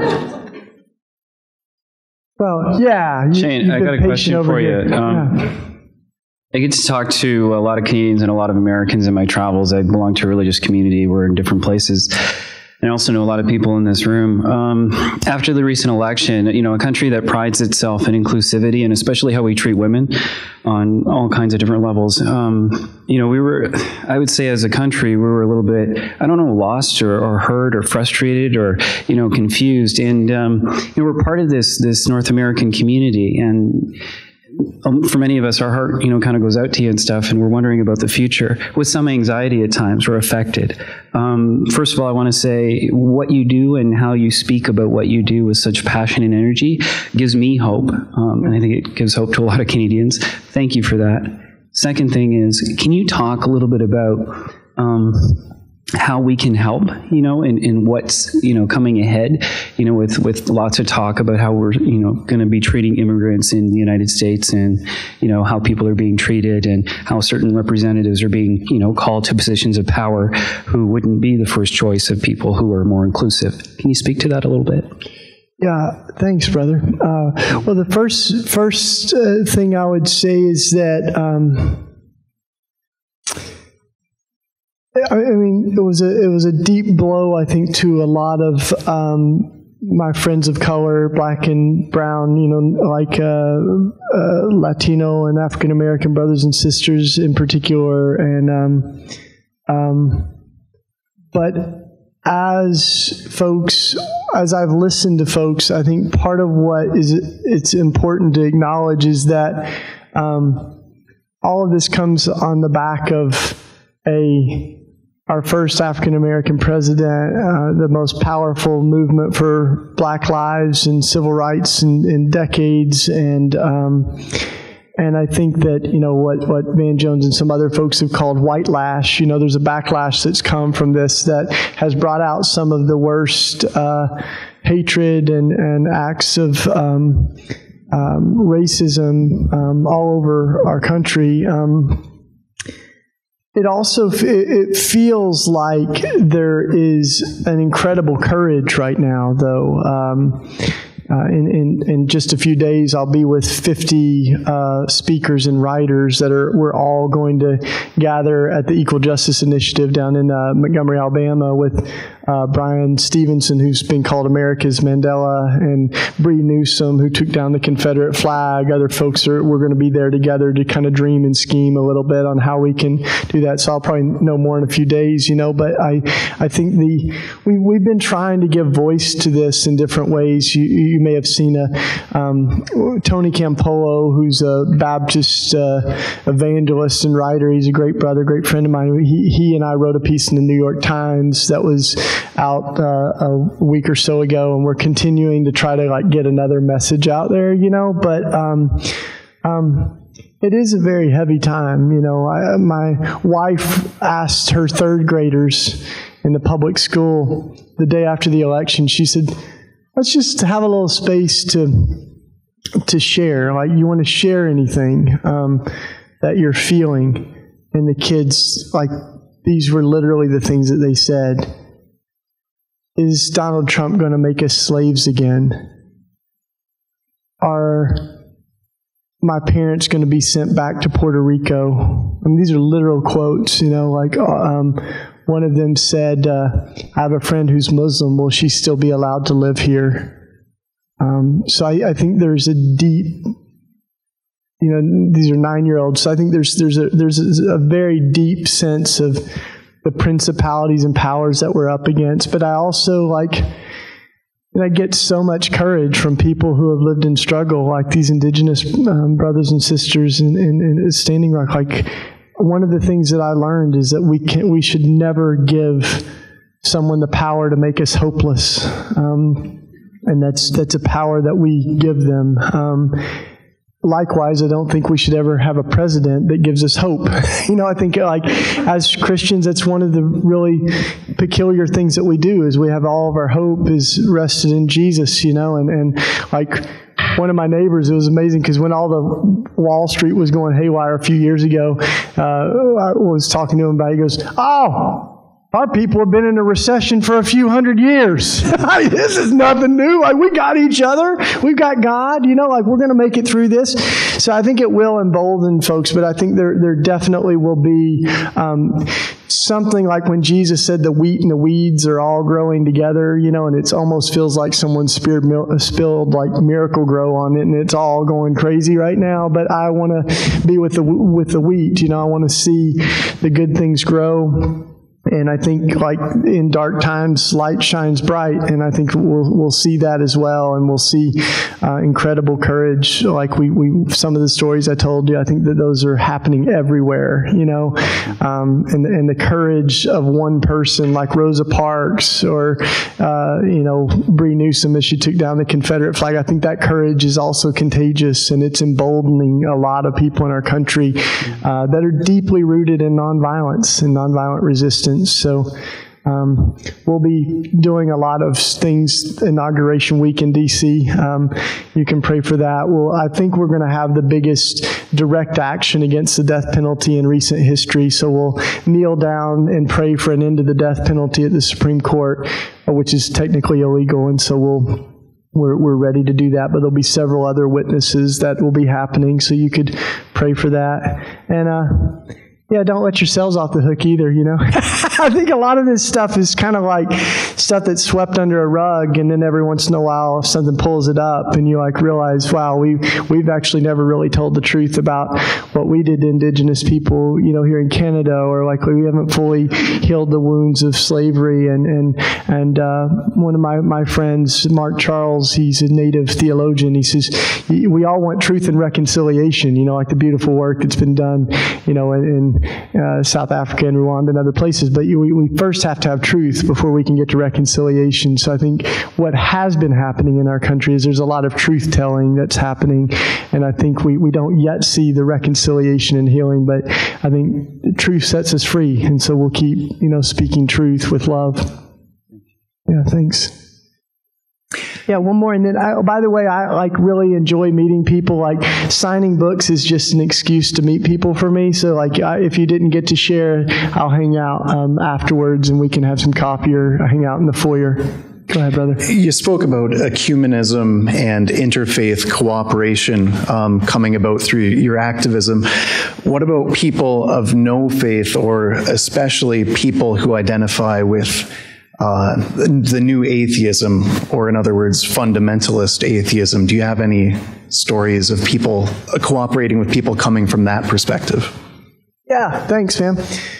Well, yeah. You, Shane, I got a question for you. Um, yeah. I get to talk to a lot of Canadians and a lot of Americans in my travels. I belong to a religious community. We're in different places. And I also know a lot of people in this room. Um, after the recent election, you know, a country that prides itself in inclusivity and especially how we treat women on all kinds of different levels. Um, you know, we were, I would say as a country, we were a little bit, I don't know, lost or, or hurt or frustrated or, you know, confused. And, um, you know, we're part of this, this North American community. And Um, for many of us, our heart, you know, kind of goes out to you and stuff, and we're wondering about the future with some anxiety at times. We're affected. Um, first of all, I want to say what you do and how you speak about what you do with such passion and energy gives me hope, um, and I think it gives hope to a lot of Canadians. Thank you for that. Second thing is, can you talk a little bit about um, how we can help, you know, in, in what's, you know, coming ahead, you know, with, with lots of talk about how we're, you know, going to be treating immigrants in the United States and, you know, how people are being treated and how certain representatives are being, you know, called to positions of power who wouldn't be the first choice of people who are more inclusive. Can you speak to that a little bit? Yeah, thanks, brother. Uh, well, the first, first uh, thing I would say is that, um, I mean, it was a it was a deep blow, I think, to a lot of um, my friends of color, black and brown, you know, like uh, uh, Latino and African American brothers and sisters in particular, and um, um, but as folks, as I've listened to folks, I think part of what is it's important to acknowledge is that um, all of this comes on the back of a our first African-American president, uh, the most powerful movement for black lives and civil rights in, in decades. And um, and I think that, you know, what, what Van Jones and some other folks have called white lash, you know, there's a backlash that's come from this that has brought out some of the worst uh, hatred and, and acts of um, um, racism um, all over our country. Um, It also it feels like there is an incredible courage right now, though. Um, uh, in, in in just a few days, I'll be with fifty uh, speakers and writers that are we're all going to gather at the Equal Justice Initiative down in uh, Montgomery, Alabama, with uh, Brian Stevenson, who's been called America's Mandela, and Bree Newsom, who took down the Confederate flag. Other folks are we're going to be there together to kind of dream and scheme a little bit on how we can do that. So I'll probably know more in a few days, you know. But I I think the we we've been trying to give voice to this in different ways. You you may have seen a um, Tony Campolo, who's a Baptist uh, evangelist and writer. He's a great brother, great friend of mine. He he and I wrote a piece in the New York Times that was out uh, a week or so ago, and we're continuing to try to like get another message out there, you know. But um, um, it is a very heavy time, you know. I, my wife asked her third graders in the public school the day after the election. She said, "Let's just have a little space to to share. Like, you want to share anything um, that you're feeling?" And the kids, like, these were literally the things that they said. Is Donald Trump going to make us slaves again? Are my parents going to be sent back to Puerto Rico? I mean, these are literal quotes, you know, like um, one of them said, uh, I have a friend who's Muslim. Will she still be allowed to live here? Um, so I, I think there's a deep you know, these are nine-year-olds. So I think there's there's a there's a, a very deep sense of the principalities and powers that we're up against. But I also like, and I get so much courage from people who have lived in struggle, like these indigenous um, brothers and sisters in, in, in Standing Rock. Like, one of the things that I learned is that we can we should never give someone the power to make us hopeless, um, and that's that's a power that we give them. Um, Likewise, I don't think we should ever have a president that gives us hope. You know, I think like as Christians, that's one of the really peculiar things that we do is we have all of our hope is rested in Jesus, you know, and, and like one of my neighbors, it was amazing because when all the Wall Street was going haywire a few years ago, uh, I was talking to him about it. He goes, oh, our people have been in a recession for a few hundred years. This is nothing new. Like, we got each other. We've got God. You know, like, we're going to make it through this. So I think it will embolden folks, but I think there there definitely will be um, something like when Jesus said the wheat and the weeds are all growing together, you know, and it almost feels like someone spilled, spilled like Miracle Grow on it, and it's all going crazy right now. But I want to be with the with the wheat. You know, I want to see the good things grow. And I think, like, in dark times, light shines bright, and I think we'll we'll see that as well, and we'll see uh, incredible courage. Like we, we, some of the stories I told you, I think that those are happening everywhere, you know, um, and and the courage of one person, like Rosa Parks, or uh, you know, Bree Newsom as she took down the Confederate flag. I think that courage is also contagious, and it's emboldening a lot of people in our country uh, that are deeply rooted in nonviolence and nonviolent resistance. So um, we'll be doing a lot of things inauguration week in D C. Um, you can pray for that. Well, I think we're going to have the biggest direct action against the death penalty in recent history. So we'll kneel down and pray for an end to the death penalty at the Supreme Court, which is technically illegal. And so we'll We're, we're ready to do that, but there'll be several other witnesses that will be happening. So you could pray for that. And, uh, yeah, don't let your cells off the hook either, you know. I think a lot of this stuff is kind of like stuff that's swept under a rug, and then every once in a while something pulls it up, and you like realize, wow, we we've actually never really told the truth about what we did to indigenous people, you know, here in Canada, or like we haven't fully healed the wounds of slavery. And and and uh, one of my my friends, Mark Charles, he's a native theologian. He says we all want truth and reconciliation, you know, like the beautiful work that's been done, you know, in Uh, South Africa and Rwanda and other places, but you, we, we first have to have truth before we can get to reconciliation. So I think what has been happening in our country is there's a lot of truth-telling that's happening, and I think we, we don't yet see the reconciliation and healing, but I think truth sets us free, and so we'll keep, you know, speaking truth with love. Yeah, thanks. Yeah, one more, and then, I, oh, by the way, I like really enjoy meeting people. Like, signing books is just an excuse to meet people for me. So, like, I, if you didn't get to share, I'll hang out um, afterwards, and we can have some coffee or hang out in the foyer. Go ahead, brother. You spoke about ecumenism and interfaith cooperation um, coming about through your activism. What about people of no faith, or especially people who identify with Uh, the new atheism, or in other words, fundamentalist atheism? Do you have any stories of people uh, cooperating with people coming from that perspective? Yeah, thanks, man.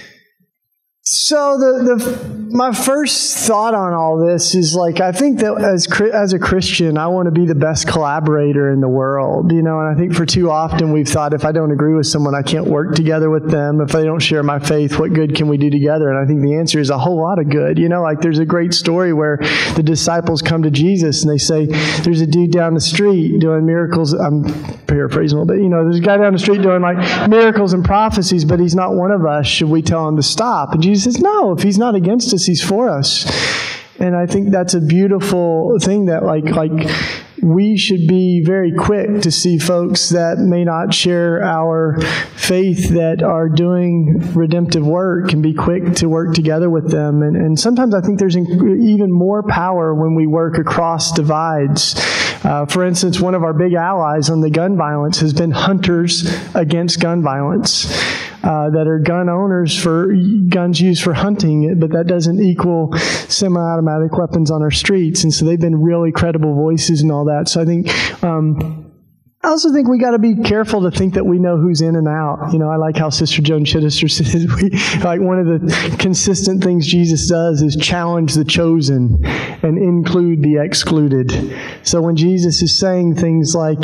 So the, the my first thought on all this is, like, I think that as as a Christian, I want to be the best collaborator in the world, you know, and I think for too often we've thought, if I don't agree with someone, I can't work together with them. If they don't share my faith, what good can we do together? And I think the answer is a whole lot of good. You know, like, there's a great story where the disciples come to Jesus and they say, there's a dude down the street doing miracles. I'm paraphrasing a little bit. You know, there's a guy down the street doing, like, miracles and prophecies, but he's not one of us. Should we tell him to stop? And Jesus says, no, if he's not against us, he's for us. And I think that's a beautiful thing, that like like we should be very quick to see folks that may not share our faith that are doing redemptive work, and be quick to work together with them. And, and sometimes I think there's even more power when we work across divides. Uh, for instance, one of our big allies on the gun violence has been hunters against gun violence. Uh, that are gun owners for guns used for hunting, but that doesn't equal semi-automatic weapons on our streets. And so they've been really credible voices and all that. So I think um, I also think we got to be careful to think that we know who's in and out. You know, I like how Sister Joan Chittister says, we, like one of the consistent things Jesus does is challenge the chosen and include the excluded. So when Jesus is saying things like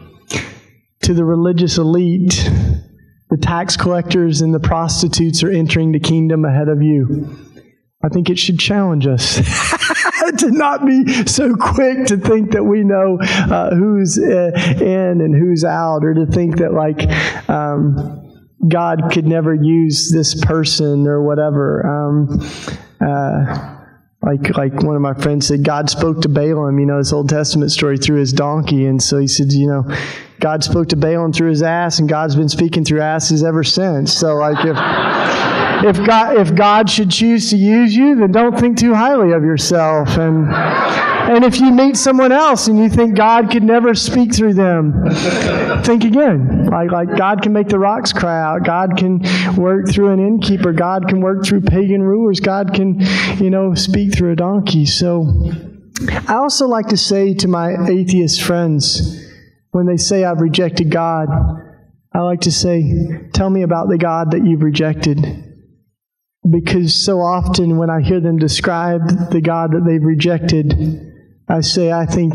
to the religious elite, the tax collectors and the prostitutes are entering the kingdom ahead of you, I think it should challenge us to not be so quick to think that we know uh, who's uh, in and who's out, or to think that like um, God could never use this person or whatever. Um, uh, like like one of my friends said, God spoke to Balaam, you know, this Old Testament story, through his donkey. And so he said, you know, God spoke to Balaam through his ass, and God's been speaking through asses ever since. So like if... If God, if God should choose to use you, then don't think too highly of yourself. And and if you meet someone else and you think God could never speak through them, think again. Like like God can make the rocks cry out. God can work through an innkeeper. God can work through pagan rulers. God can, you know, speak through a donkey. So I also like to say to my atheist friends, when they say I've rejected God, I like to say, tell me about the God that you've rejected. Because so often when I hear them describe the God that they've rejected, I say, I think,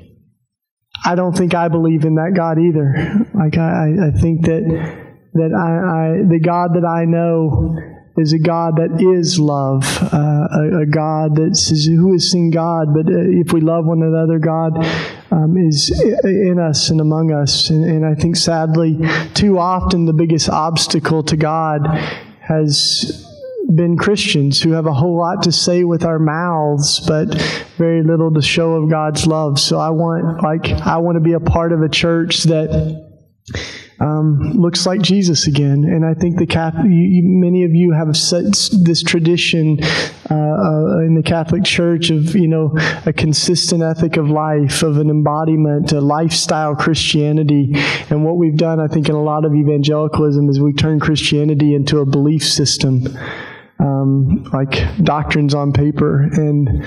I don't think I believe in that God either. Like I, I think that that I, I, the God that I know is a God that is love, uh, a, a God that says, who has seen God? But if we love one another, God um, is in us and among us. And, and I think sadly, too often the biggest obstacle to God has been Christians who have a whole lot to say with our mouths, but very little to show of God's love. So I want, like, I want to be a part of a church that um, looks like Jesus again. And I think the Catholic, you, many of you have set this tradition uh, uh, in the Catholic Church of, you know, a consistent ethic of life, of an embodiment, a lifestyle Christianity. And what we've done, I think, in a lot of evangelicalism is we turn Christianity into a belief system. Um, like doctrines on paper, and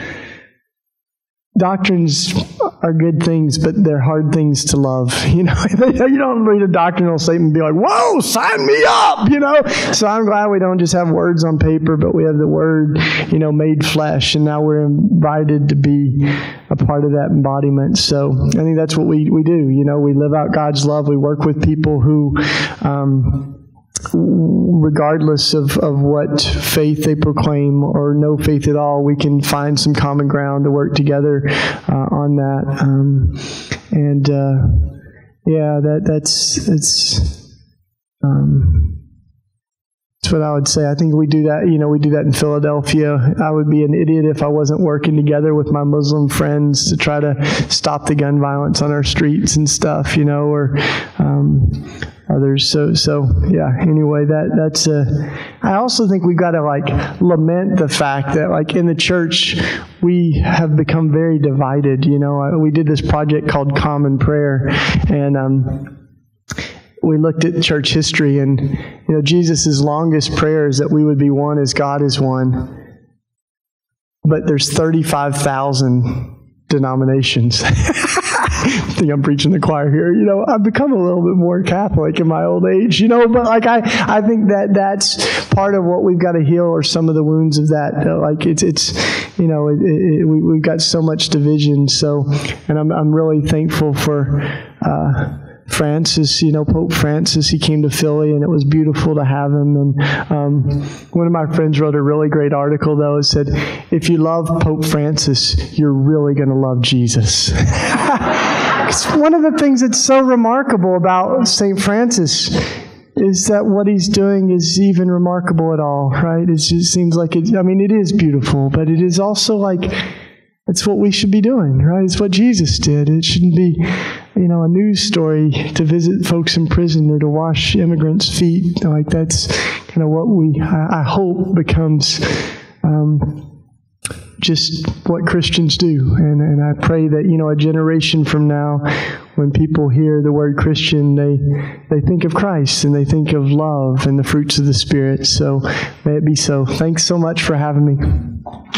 doctrines are good things, but they're hard things to love. You know, you don't read a doctrinal statement and be like, "Whoa, sign me up!" You know. So I'm glad we don't just have words on paper, but we have the Word, you know, made flesh, and now we're invited to be a part of that embodiment. So I think that's what we we do. You know, we live out God's love. We work with people who. Um, regardless of, of what faith they proclaim or no faith at all, we can find some common ground to work together uh, on that. Um, and uh, yeah, that that's it's um, that's what I would say. I think we do that. You know, we do that in Philadelphia. I would be an idiot if I wasn't working together with my Muslim friends to try to stop the gun violence on our streets and stuff. You know, or um, others. So, so yeah, anyway, that, that's a, I also think we've got to like lament the fact that like in the church, we have become very divided. You know, we did this project called Common Prayer, and, um, we looked at church history, and, you know, Jesus' longest prayer is that we would be one as God is one. But there's thirty-five thousand denominations. I think I'm preaching the choir here. You know, I've become a little bit more Catholic in my old age, you know, but like I, I think that that's part of what we've got to heal, or some of the wounds of that. Like it's, it's, you know, it, it, we, we've got so much division. So, and I'm, I'm really thankful for, uh, Francis, you know, Pope Francis. He came to Philly, and it was beautiful to have him. And um, one of my friends wrote a really great article, though. It said, if you love Pope Francis, you're really going to love Jesus. It's one of the things that's so remarkable about Saint Francis is that what he's doing is even remarkable at all, right? It just seems like it, I mean, it is beautiful, but it is also like, it's what we should be doing, right? It's what Jesus did. It shouldn't be, you know, a news story to visit folks in prison or to wash immigrants' feet. Like that's kind of what we, I, I hope, becomes um, just what Christians do. And, and I pray that, you know, a generation from now, when people hear the word Christian, they they think of Christ, and they think of love and the fruits of the Spirit. So may it be so. Thanks so much for having me.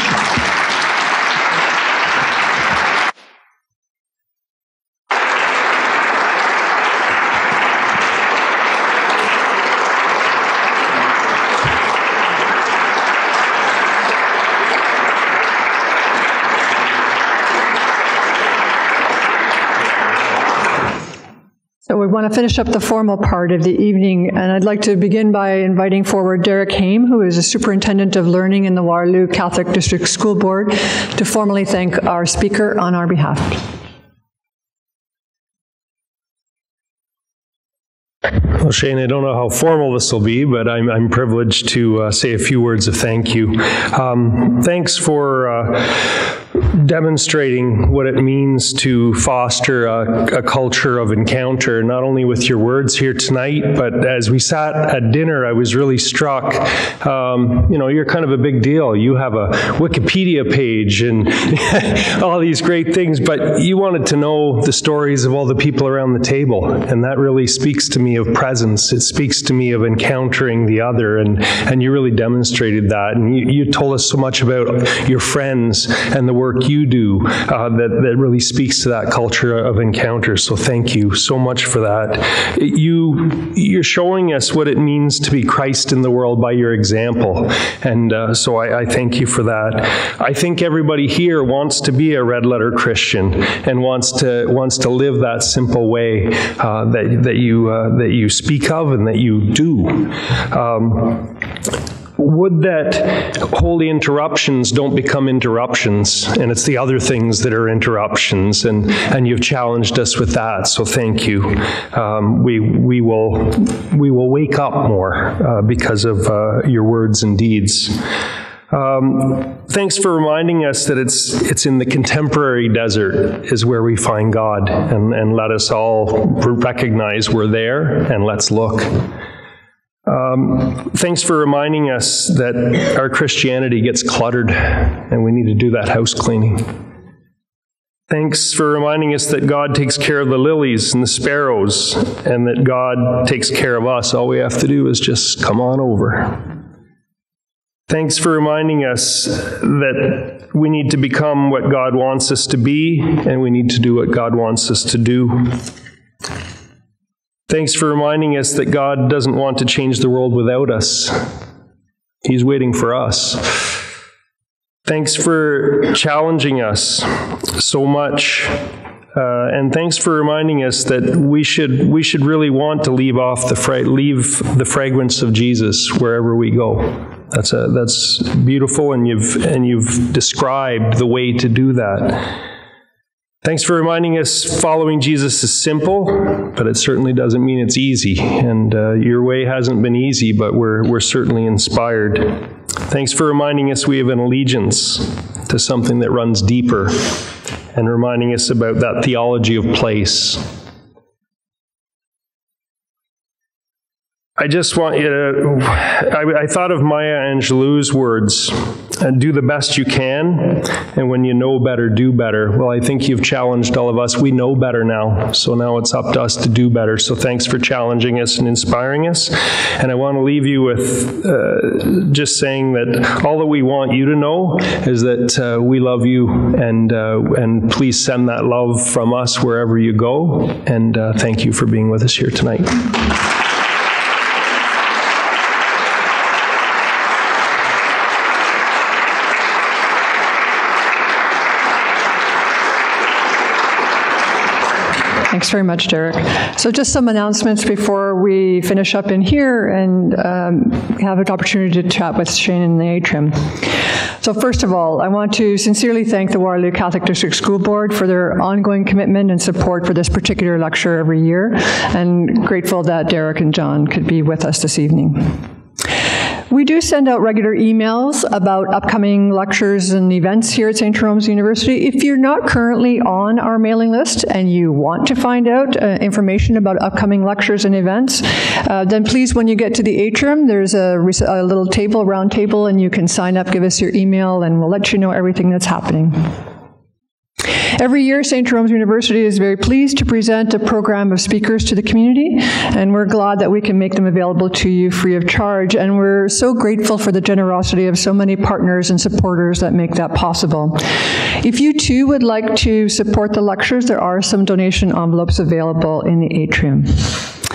want to finish up the formal part of the evening, and I'd like to begin by inviting forward Derek Haim, who is a superintendent of learning in the Waterloo Catholic District School Board, to formally thank our speaker on our behalf. Well, Shane, I don't know how formal this will be, but I'm, I'm privileged to uh, say a few words of thank you. Um, thanks for uh, demonstrating what it means to foster a, a culture of encounter, not only with your words here tonight, but as we sat at dinner, I was really struck. Um, you know, you're kind of a big deal. You have a Wikipedia page and all these great things, but you wanted to know the stories of all the people around the table, and that really speaks to me of presence. It speaks to me of encountering the other, and, and you really demonstrated that. And you, you told us so much about your friends and the work you do uh, that, that really speaks to that culture of encounter. So thank you so much for that. You, you're showing us what it means to be Christ in the world by your example. And uh, so I, I thank you for that. I think everybody here wants to be a red letter Christian and wants to wants to live that simple way uh, that, that you uh, that you speak of and that you do. Um, Would that holy interruptions don't become interruptions, and it's the other things that are interruptions, and, and you've challenged us with that, so thank you. Um, we, we, will, we will wake up more uh, because of uh, your words and deeds. Um, thanks for reminding us that it's it's in the contemporary desert is where we find God, and, and let us all recognize we're there, and let's look. Um, thanks for reminding us that our Christianity gets cluttered and we need to do that house cleaning. Thanks for reminding us that God takes care of the lilies and the sparrows, and that God takes care of us. All we have to do is just come on over. Thanks for reminding us that we need to become what God wants us to be, and we need to do what God wants us to do. Thanks for reminding us that God doesn't want to change the world without us. He's waiting for us. Thanks for challenging us so much. Uh, and thanks for reminding us that we should we should really want to leave off the fra- leave the fragrance of Jesus wherever we go. That's a that's beautiful, and you've and you've described the way to do that. Thanks for reminding us following Jesus is simple, but it certainly doesn't mean it's easy. And uh, your way hasn't been easy, but we're we're certainly inspired. Thanks for reminding us we have an allegiance to something that runs deeper, and reminding us about that theology of place. I just want you to, I, I thought of Maya Angelou's words, do the best you can, and when you know better, do better. Well, I think you've challenged all of us. We know better now, so now it's up to us to do better. So thanks for challenging us and inspiring us. And I want to leave you with uh, just saying that all that we want you to know is that uh, we love you, and, uh, and please send that love from us wherever you go. And uh, thank you for being with us here tonight. Thanks very much, Derek. So just some announcements before we finish up in here and um, have an opportunity to chat with Shane in the atrium. So first of all, I want to sincerely thank the Waterloo Catholic District School Board for their ongoing commitment and support for this particular lecture every year, and grateful that Derek and John could be with us this evening. We do send out regular emails about upcoming lectures and events here at Saint Jerome's University. If you're not currently on our mailing list and you want to find out uh, information about upcoming lectures and events, uh, then please, when you get to the atrium, there's a, a little table, round table, and you can sign up, give us your email, and we'll let you know everything that's happening. Every year, Saint Jerome's University is very pleased to present a program of speakers to the community, and we're glad that we can make them available to you free of charge, and we're so grateful for the generosity of so many partners and supporters that make that possible. If you too would like to support the lectures, there are some donation envelopes available in the atrium.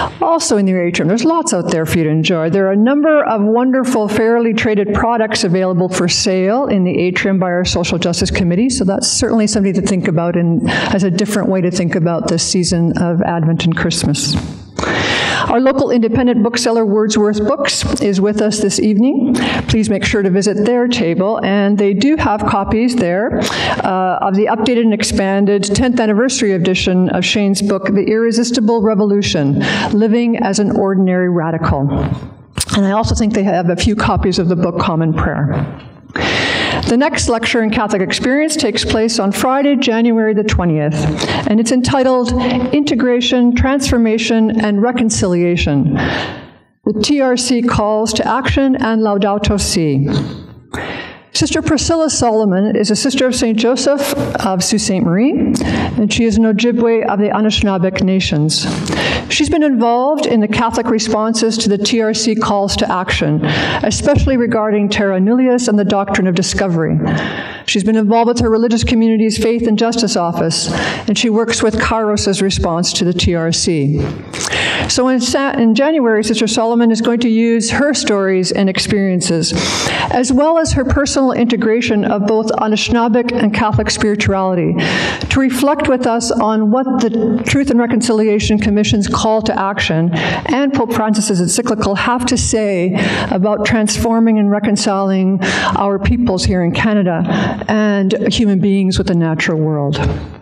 Also in the atrium, there's lots out there for you to enjoy. There are a number of wonderful, fairly traded products available for sale in the atrium by our Social Justice Committee, so that's certainly something to think about and as a different way to think about this season of Advent and Christmas. Our local independent bookseller, Wordsworth Books, is with us this evening. Please make sure to visit their table, and they do have copies there uh, of the updated and expanded tenth anniversary edition of Shane's book, The Irresistible Revolution, Living as an Ordinary Radical. And I also think they have a few copies of the book Common Prayer. The next lecture in Catholic Experience takes place on Friday, January the twentieth, and it's entitled Integration, Transformation, and Reconciliation, the T R C Calls to Action and Laudato Si. Sister Priscilla Solomon is a sister of Saint Joseph of Sault Ste. Marie, and she is an Ojibwe of the Anishinaabeg Nations. She's been involved in the Catholic responses to the T R C calls to action, especially regarding terra nullius and the doctrine of discovery. She's been involved with her religious community's Faith and Justice Office, and she works with Kairos's response to the T R C. So in, in January, Sister Solomon is going to use her stories and experiences, as well as her personal integration of both Anishinaabe and Catholic spirituality, to reflect with us on what the Truth and Reconciliation Commission's call to action and Pope Francis's encyclical have to say about transforming and reconciling our peoples here in Canada and human beings with the natural world.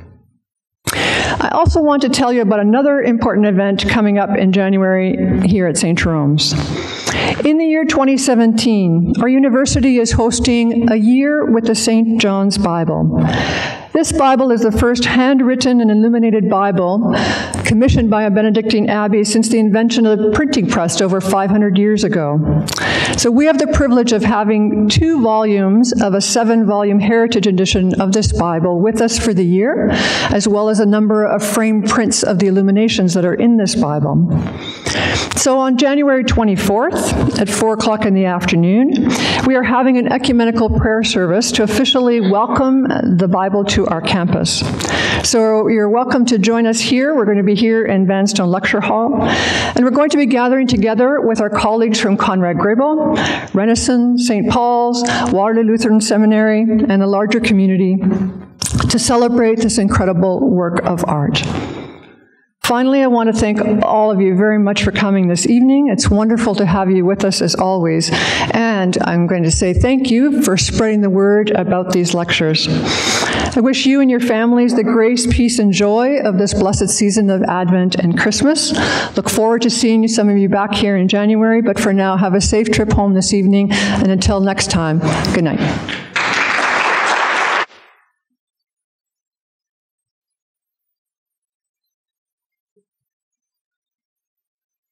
I also want to tell you about another important event coming up in January here at Saint Jerome's. In the year twenty seventeen, our university is hosting a year with the Saint John's Bible. This Bible is the first handwritten and illuminated Bible commissioned by a Benedictine abbey since the invention of the printing press over five hundred years ago. So we have the privilege of having two volumes of a seven-volume heritage edition of this Bible with us for the year, as well as a number of framed prints of the illuminations that are in this Bible. So on January twenty-fourth at four o'clock in the afternoon, we are having an ecumenical prayer service to officially welcome the Bible to our campus. So you're welcome to join us here. We're going to be here in Vanstone Lecture Hall, and we're going to be gathering together with our colleagues from Conrad Grebel, Renison, Saint Paul's, Waterloo Lutheran Seminary, and the larger community to celebrate this incredible work of art. Finally, I want to thank all of you very much for coming this evening. It's wonderful to have you with us as always. And I'm going to say thank you for spreading the word about these lectures. I wish you and your families the grace, peace, and joy of this blessed season of Advent and Christmas. Look forward to seeing some of you back here in January, but for now, have a safe trip home this evening, and until next time, good night.